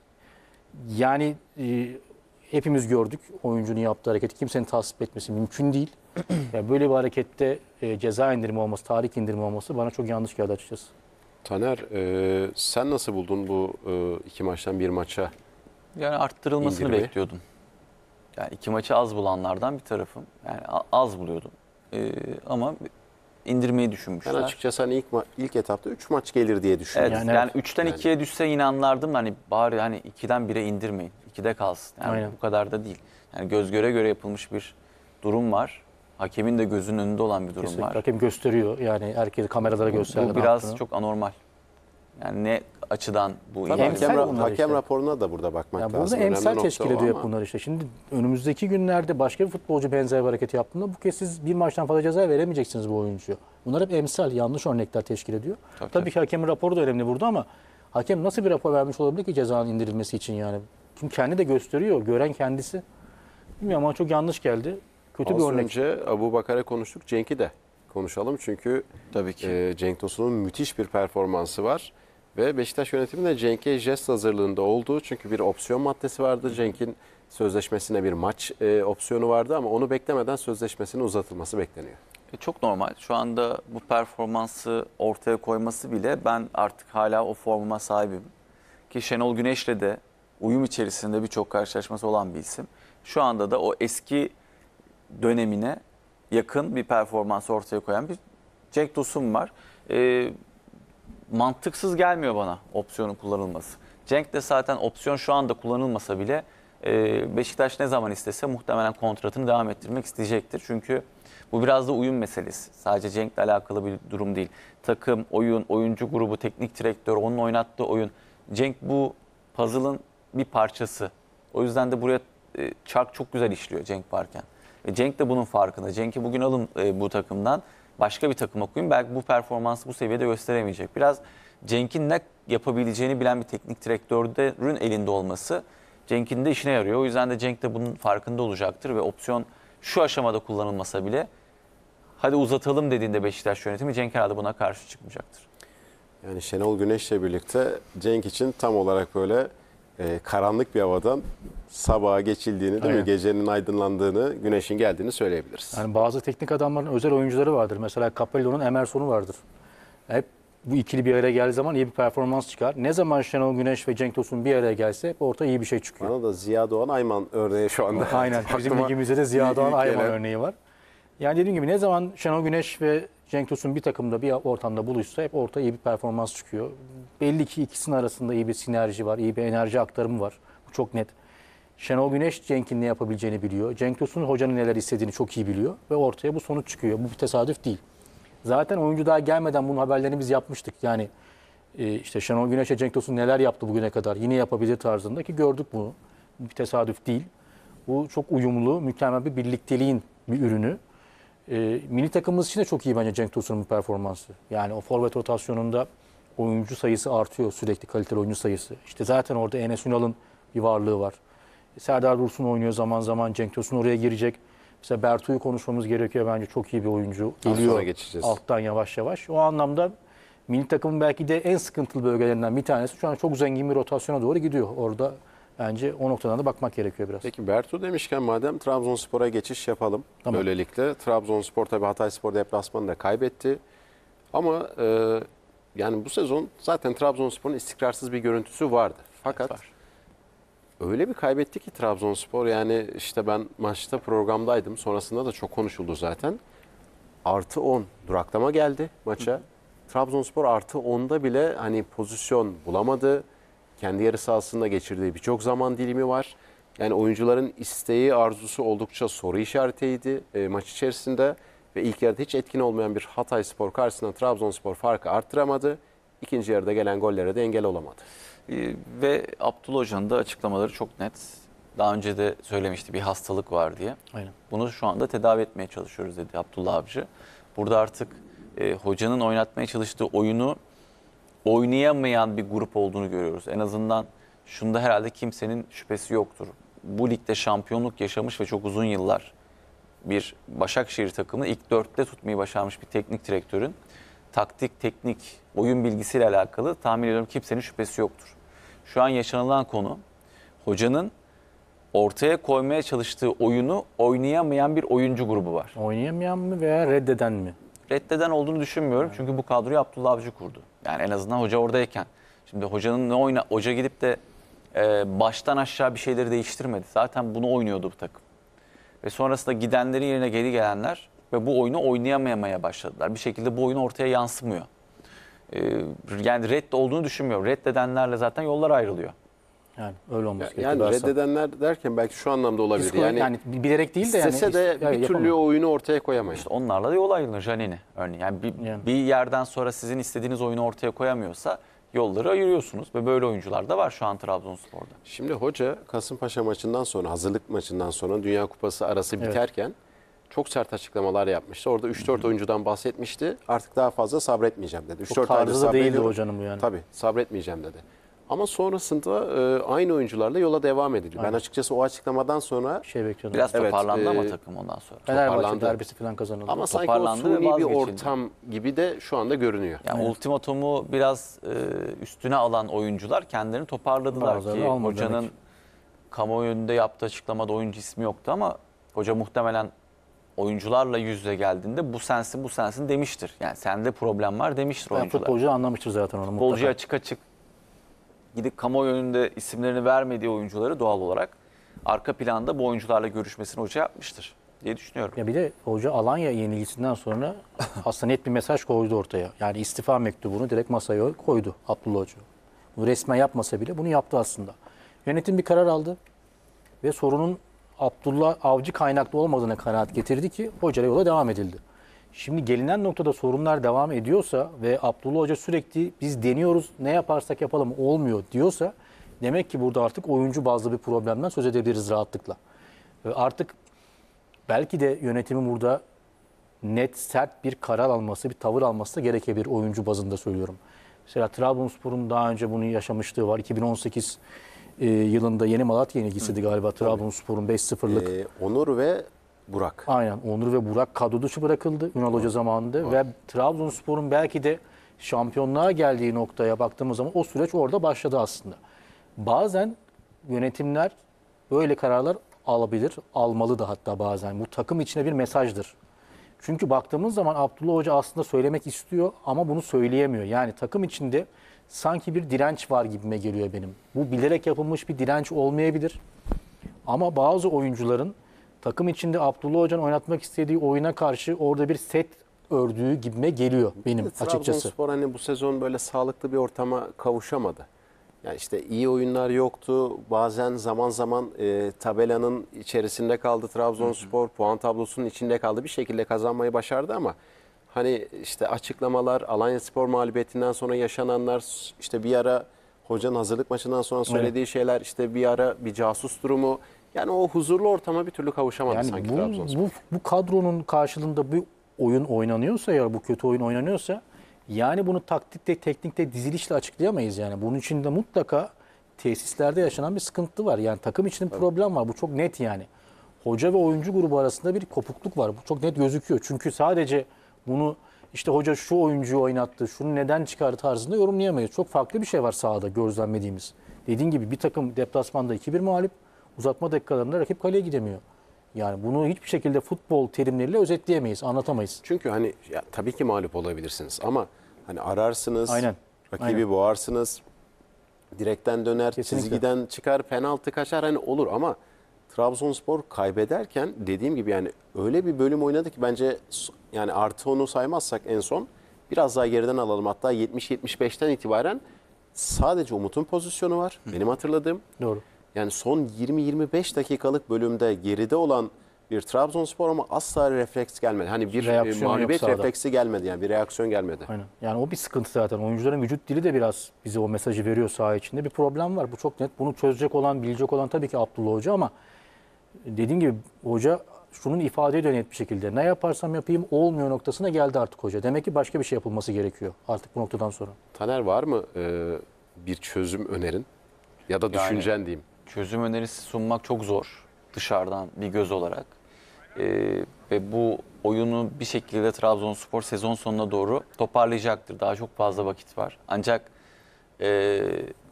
Yani e, hepimiz gördük oyuncunun yaptığı hareketi. Kimsenin tasvip etmesi mümkün değil. Yani böyle bir harekette e, ceza indirimi olması, tahrik indirimi olması bana çok yanlış geldi açıkçası. Taner, e, sen nasıl buldun bu e, iki maçtan bir maça? Yani arttırılmasını İndirimi. bekliyordum. Yani iki maçı az bulanlardan bir tarafım. Yani a- az buluyordum. Ee, ama indirmeyi Ben düşünmüşler. açıkçası hani ilk, ma- ilk etapta üç maç gelir diye düşünüyorum. Evet, Yani yani, evet. üçten Yani. ikiye düşse yine anlardım. Hani bari hani ikiden bire indirmeyin. ikide kalsın. Yani Aynen. bu kadar da değil. Yani göz göre göre yapılmış bir durum var. Hakemin de gözünün önünde olan bir durum Kesinlikle. var. Hakem gösteriyor. Yani herkes kameralara gösterdi. Bu ne biraz yaptığını. çok anormal. Yani ne açıdan bu Tabii indirme- Emsal hakem, ra- bunlar hakem işte. raporuna da burada bakmak Yani lazım. burada Önemli emsal nokta teşkil o ediyor hep ama bunlar işte. Şimdi önümüzdeki günlerde başka bir futbolcu benzer bir hareket yaptığında bu kez siz bir maçtan fazla ceza veremeyeceksiniz bu oyuncuya. Bunlar hep emsal, yanlış örnekler teşkil ediyor. Tabii, Tabii, ki hakemin raporu da önemli burada ama hakem nasıl bir rapor vermiş olabilir ki cezanın indirilmesi için yani? Çünkü kendi de gösteriyor, gören kendisi. Bilmiyorum ama çok yanlış geldi. Kötü bir az örnek. önce Abubakar'a konuştuk. Cenk'i de konuşalım. Çünkü Tabii ki. e, Cenk Tosun'un müthiş bir performansı var. Ve Beşiktaş yönetimi de Cenk'e jest hazırlığında oldu. Çünkü bir opsiyon maddesi vardı. Cenk'in sözleşmesine bir maç e, opsiyonu vardı ama onu beklemeden sözleşmesinin uzatılması bekleniyor. E, Çok normal. Şu anda bu performansı ortaya koyması bile ben artık hala o formuma sahibim. Ki Şenol Güneş'le de uyum içerisinde birçok karşılaşması olan bir isim. Şu anda da o eski dönemine yakın bir performans ortaya koyan bir Cenk Tosun var. E, mantıksız gelmiyor bana opsiyonun kullanılması. Cenk de zaten opsiyon şu anda kullanılmasa bile e, Beşiktaş ne zaman istese muhtemelen kontratını devam ettirmek isteyecektir. Çünkü bu biraz da uyum meselesi. Sadece Cenk'le alakalı bir durum değil. Takım, oyun, oyuncu grubu, teknik direktör, onun oynattığı oyun. Cenk bu puzzle'ın bir parçası. O yüzden de buraya e, çark çok güzel işliyor Cenk varken. Ve Cenk de bunun farkında. Cenk'i bugün alın e, bu takımdan. Başka bir takıma koyun. Belki bu performansı bu seviyede gösteremeyecek. Biraz Cenk'in ne yapabileceğini bilen bir teknik direktörün elinde olması Cenk'in de işine yarıyor. O yüzden de Cenk de bunun farkında olacaktır ve opsiyon şu aşamada kullanılmasa bile hadi uzatalım dediğinde Beşiktaş yönetimi Cenk herhalde buna karşı çıkmayacaktır. Yani Şenol Güneş'le birlikte Cenk için tam olarak böyle e, karanlık bir havadan sabaha geçildiğini, değil mi? Aynen. Gecenin aydınlandığını, güneşin geldiğini söyleyebiliriz. Yani bazı teknik adamların özel oyuncuları vardır. Mesela Capello'nun Emerson'u vardır. Hep bu ikili bir araya geldiği zaman iyi bir performans çıkar. Ne zaman Şenol Güneş ve Cenk Tosun bir araya gelse hep ortaya iyi bir şey çıkıyor. Bana da Ziya Doğan Ayman örneği şu anda. Aynen. Bizim aklıma ligimizde de Ziya Doğan ilk Ayman gelen. örneği var. Yani dediğim gibi ne zaman Şenol Güneş ve Cenk Tosun bir takımda bir ortamda buluşsa hep ortaya iyi bir performans çıkıyor. Belli ki ikisinin arasında iyi bir sinerji var, iyi bir enerji aktarımı var. Bu çok net. Şenol Güneş Cenk'in ne yapabileceğini biliyor. Cenk Tosun hocanın neler istediğini çok iyi biliyor ve ortaya bu sonuç çıkıyor. Bu bir tesadüf değil. Zaten oyuncu daha gelmeden bunun haberlerini biz yapmıştık. Yani e, işte Şenol Güneş'e Cenk Tosun neler yaptı bugüne kadar, yine yapabilir tarzında ki gördük bunu. Bu bir tesadüf değil. Bu çok uyumlu, mükemmel bir birlikteliğin bir ürünü. E, milli takımımız için de çok iyi bence Cenk Tosun'un performansı. Yani o forvet rotasyonunda oyuncu sayısı artıyor, sürekli kaliteli oyuncu sayısı. İşte zaten orada Enes Ünal'ın bir varlığı var. Serdar Dursun oynuyor zaman zaman, Cenk Tosun oraya girecek. Mesela Bertu'yu konuşmamız gerekiyor bence, çok iyi bir oyuncu. Az Geliyor sonra geçeceğiz. alttan yavaş yavaş. O anlamda milli takımın belki de en sıkıntılı bölgelerinden bir tanesi. Şu an çok zengin bir rotasyona doğru gidiyor. Orada bence o noktadan da bakmak gerekiyor biraz. Peki Bertu demişken madem Trabzonspor'a geçiş yapalım. Tamam. Böylelikle Trabzonspor tabii Hatayspor deplasmanını da kaybetti. Ama e, yani bu sezon zaten Trabzonspor'un istikrarsız bir görüntüsü vardı. Fakat Var. öyle bir kaybetti ki Trabzonspor, yani işte ben maçta programdaydım. Sonrasında da çok konuşuldu zaten. Artı on duraklama geldi maça. Hı. Trabzonspor artı onda bile hani pozisyon bulamadı. Kendi yarı sahasında geçirdiği birçok zaman dilimi var. Yani oyuncuların isteği, arzusu oldukça soru işaretiydi e, maç içerisinde. Ve ilk yarıda hiç etkin olmayan bir Hatayspor karşısında Trabzonspor farkı arttıramadı. İkinci yarıda gelen gollere de engel olamadı. Ee, Ve Abdullah Hoca'nın da açıklamaları çok net. Daha önce de söylemişti, bir hastalık var diye. Aynen. Bunu şu anda tedavi etmeye çalışıyoruz dedi Abdullah Avcı. Burada artık e, hocanın oynatmaya çalıştığı oyunu oynayamayan bir grup olduğunu görüyoruz. En azından şunda herhalde kimsenin şüphesi yoktur. Bu ligde şampiyonluk yaşamış ve çok uzun yıllar bir Başakşehir takımını ilk dörtte tutmayı başarmış bir teknik direktörün taktik, teknik, oyun bilgisiyle alakalı tahmin ediyorum kimsenin şüphesi yoktur. Şu an yaşanılan konu hocanın ortaya koymaya çalıştığı oyunu oynayamayan bir oyuncu grubu var. Oynayamayan mı veya reddeden mi? Reddeden olduğunu düşünmüyorum çünkü bu kadroyu Abdullah Avcı kurdu. Yani en azından hoca oradayken. Şimdi hocanın ne oyna, hoca gidip de e, baştan aşağı bir şeyleri değiştirmedi. Zaten bunu oynuyordu bu takım. Ve sonrasında gidenlerin yerine geri gelenler ve bu oyunu oynayamamaya başladılar. Bir şekilde bu oyun ortaya yansımıyor. Ee, yani red olduğunu düşünmüyorum. Reddedenlerle zaten yollar ayrılıyor. Yani öyle olması gerekiyor. Yani Varsa. reddedenler derken belki şu anlamda olabilir. Psikolojik, Yani, yani bilerek değil de yani istese de ist- yani bir türlü yapamıyor. o oyunu ortaya koyamayız. İşte onlarla da yol ayrılır Janini örneğin. Yani bir, Yani. bir yerden sonra sizin istediğiniz oyunu ortaya koyamıyorsa yolları ayırıyorsunuz. Ve böyle oyuncular da var şu an Trabzonspor'da. Şimdi hoca Kasımpaşa maçından sonra, hazırlık maçından sonra Dünya Kupası arası Evet. biterken çok sert açıklamalar yapmıştı. Orada üç dört oyuncudan bahsetmişti. Artık daha fazla sabretmeyeceğim dedi. üç Çok dört aydır tarzı da değildi sabrediyorum. hocanın bu yani. Tabii sabretmeyeceğim dedi. Ama sonrasında e, aynı oyuncularla yola devam edildi. Ben Aynen. açıkçası o açıklamadan sonra Bir şey bekliyordum. Biraz Evet, toparlandı ama e, takım ondan sonra. Fenerbahçe toparlandı. derbisi falan kazanıldı. ama sanki o toparlandı ve suni bir vazgeçildi. ortam gibi de şu anda görünüyor. Yani ultimatomu biraz e, üstüne alan oyuncular kendilerini toparladılar Bazıları ki almadı hocanın demek. kamuoyunda yaptığı açıklamada oyuncu ismi yoktu ama hoca muhtemelen oyuncularla yüz yüze geldiğinde bu sensin bu sensin demiştir. Yani sende problem var demiştir Yani oyuncular. futbolcu anlamıştır zaten onu Futbolcuya mutlaka. açık açık gidip kamuoyu önünde isimlerini vermediği oyuncuları doğal olarak arka planda bu oyuncularla görüşmesini hoca yapmıştır diye düşünüyorum. Ya bir de hoca Alanya yenilgisinden sonra aslında net bir mesaj koydu ortaya. Yani istifa mektubunu direkt masaya koydu Abdullah Hoca. Bunu resmen yapmasa bile bunu yaptı aslında. Yönetim bir karar aldı ve sorunun Abdullah Avcı kaynaklı olmadığına kanaat getirdi ki hocayla yola devam edildi. Şimdi gelinen noktada sorunlar devam ediyorsa ve Abdullah Hoca sürekli biz deniyoruz ne yaparsak yapalım olmuyor diyorsa demek ki burada artık oyuncu bazlı bir problemden söz edebiliriz rahatlıkla. Ve artık belki de yönetimin burada net, sert bir karar alması, bir tavır alması da gerekebilir oyuncu bazında söylüyorum. Mesela Trabzonspor'un daha önce bunu yaşamışlığı var. iki bin on sekiz e, yılında Yeni Malatya yenilgisiydi galiba Trabzonspor'un beş sıfırlık. Ee, Onur ve Burak. Aynen. Onur ve Burak kadro dışı bırakıldı Ünal Hoca zamanında ve Trabzonspor'un belki de şampiyonluğa geldiği noktaya baktığımız zaman o süreç orada başladı aslında. Bazen yönetimler böyle kararlar alabilir, almalı da hatta bazen. Bu takım içine bir mesajdır. Çünkü baktığımız zaman Abdullah Hoca aslında söylemek istiyor ama bunu söyleyemiyor. Yani takım içinde sanki bir direnç var gibime geliyor benim. Bu bilerek yapılmış bir direnç olmayabilir. Ama bazı oyuncuların takım içinde Abdullah Hoca'nın oynatmak istediği oyuna karşı orada bir set ördüğü gibime geliyor benim açıkçası. Trabzonspor hani bu sezon böyle sağlıklı bir ortama kavuşamadı. Yani işte iyi oyunlar yoktu. Bazen zaman zaman e, tabelanın içerisinde kaldı Trabzonspor. Hı hı. Puan tablosunun içinde kaldı. Bir şekilde kazanmayı başardı ama hani işte açıklamalar, Alanyaspor mağlubiyetinden sonra yaşananlar, işte bir ara hocanın hazırlık maçından sonra söylediği evet. şeyler, işte bir ara bir casus durumu. Yani o huzurlu ortama bir türlü kavuşamadı yani sanki bu, Trabzonspor. Bu, bu kadronun karşılığında bir oyun oynanıyorsa ya bu kötü oyun oynanıyorsa yani bunu taktikte, teknikte, dizilişle açıklayamayız yani. Bunun içinde mutlaka tesislerde yaşanan bir sıkıntı var. Yani takım içinde bir problem var. Bu çok net yani. Hoca ve oyuncu grubu arasında bir kopukluk var. Bu çok net gözüküyor. Çünkü sadece bunu işte hoca şu oyuncuyu oynattı, şunu neden çıkardı tarzında yorumlayamayız. Çok farklı bir şey var sahada gözlemlediğimiz. Dediğin gibi bir takım deplasmanda iki bir mağlup, uzatma dakikalarında rakip kaleye gidemiyor. Yani bunu hiçbir şekilde futbol terimleriyle özetleyemeyiz, anlatamayız. Çünkü hani ya, tabii ki mağlup olabilirsiniz ama hani ararsınız, Aynen. rakibi Aynen. boğarsınız, direkten döner, Kesinlikle. çizgiden çıkar, penaltı kaçar hani olur ama Trabzonspor kaybederken dediğim gibi yani öyle bir bölüm oynadı ki bence yani artı onu saymazsak en son biraz daha geriden alalım. Hatta yetmiş yetmiş beşten itibaren sadece Umut'un pozisyonu var. Hı. Benim hatırladığım. Doğru. Yani son yirmi yirmi beş dakikalık bölümde geride olan bir Trabzonspor ama asla refleks gelmedi. Hani bir Reaksiyon mağlubiyet yok sahada. refleksi gelmedi yani bir reaksiyon gelmedi. Aynen. Yani o bir sıkıntı zaten. Oyuncuların vücut dili de biraz bize o mesajı veriyor saha içinde. Bir problem var. Bu çok net. Bunu çözecek olan, bilecek olan tabii ki Abdullah Hoca ama dediğim gibi hoca şunun ifade ediyor net bir şekilde. Ne yaparsam yapayım olmuyor noktasına geldi artık hoca. Demek ki başka bir şey yapılması gerekiyor artık bu noktadan sonra. Taner var mı e, bir çözüm önerin ya da düşüncen yani, diyeyim? Çözüm önerisi sunmak çok zor dışarıdan bir göz olarak. Ee, ve bu oyunu bir şekilde Trabzonspor sezon sonuna doğru toparlayacaktır. Daha çok fazla vakit var. Ancak e,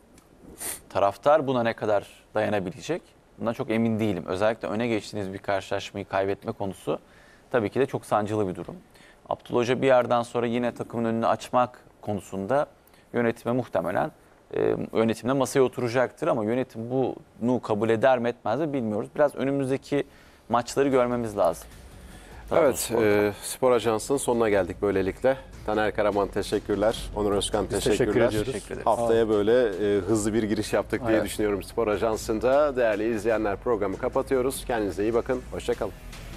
taraftar buna ne kadar dayanabilecek? Bundan çok emin değilim. Özellikle öne geçtiğiniz bir karşılaşmayı kaybetme konusu tabii ki de çok sancılı bir durum. Abdullah Hoca bir yerden sonra yine takımın önünü açmak konusunda yönetime muhtemelen e, yönetimle masaya oturacaktır ama yönetim bunu kabul eder mi etmez mi bilmiyoruz. Biraz önümüzdeki maçları görmemiz lazım. Evet, e, Spor Ajansı'nın sonuna geldik böylelikle. Taner Karaman teşekkürler. Onur Özkan Biz teşekkürler. teşekkür ediyoruz. Teşekkür ederiz. Haftaya böyle e, hızlı bir giriş yaptık diye Evet. düşünüyorum Spor Ajansı'nda. Değerli izleyenler programı kapatıyoruz. Kendinize iyi bakın. Hoşça kalın.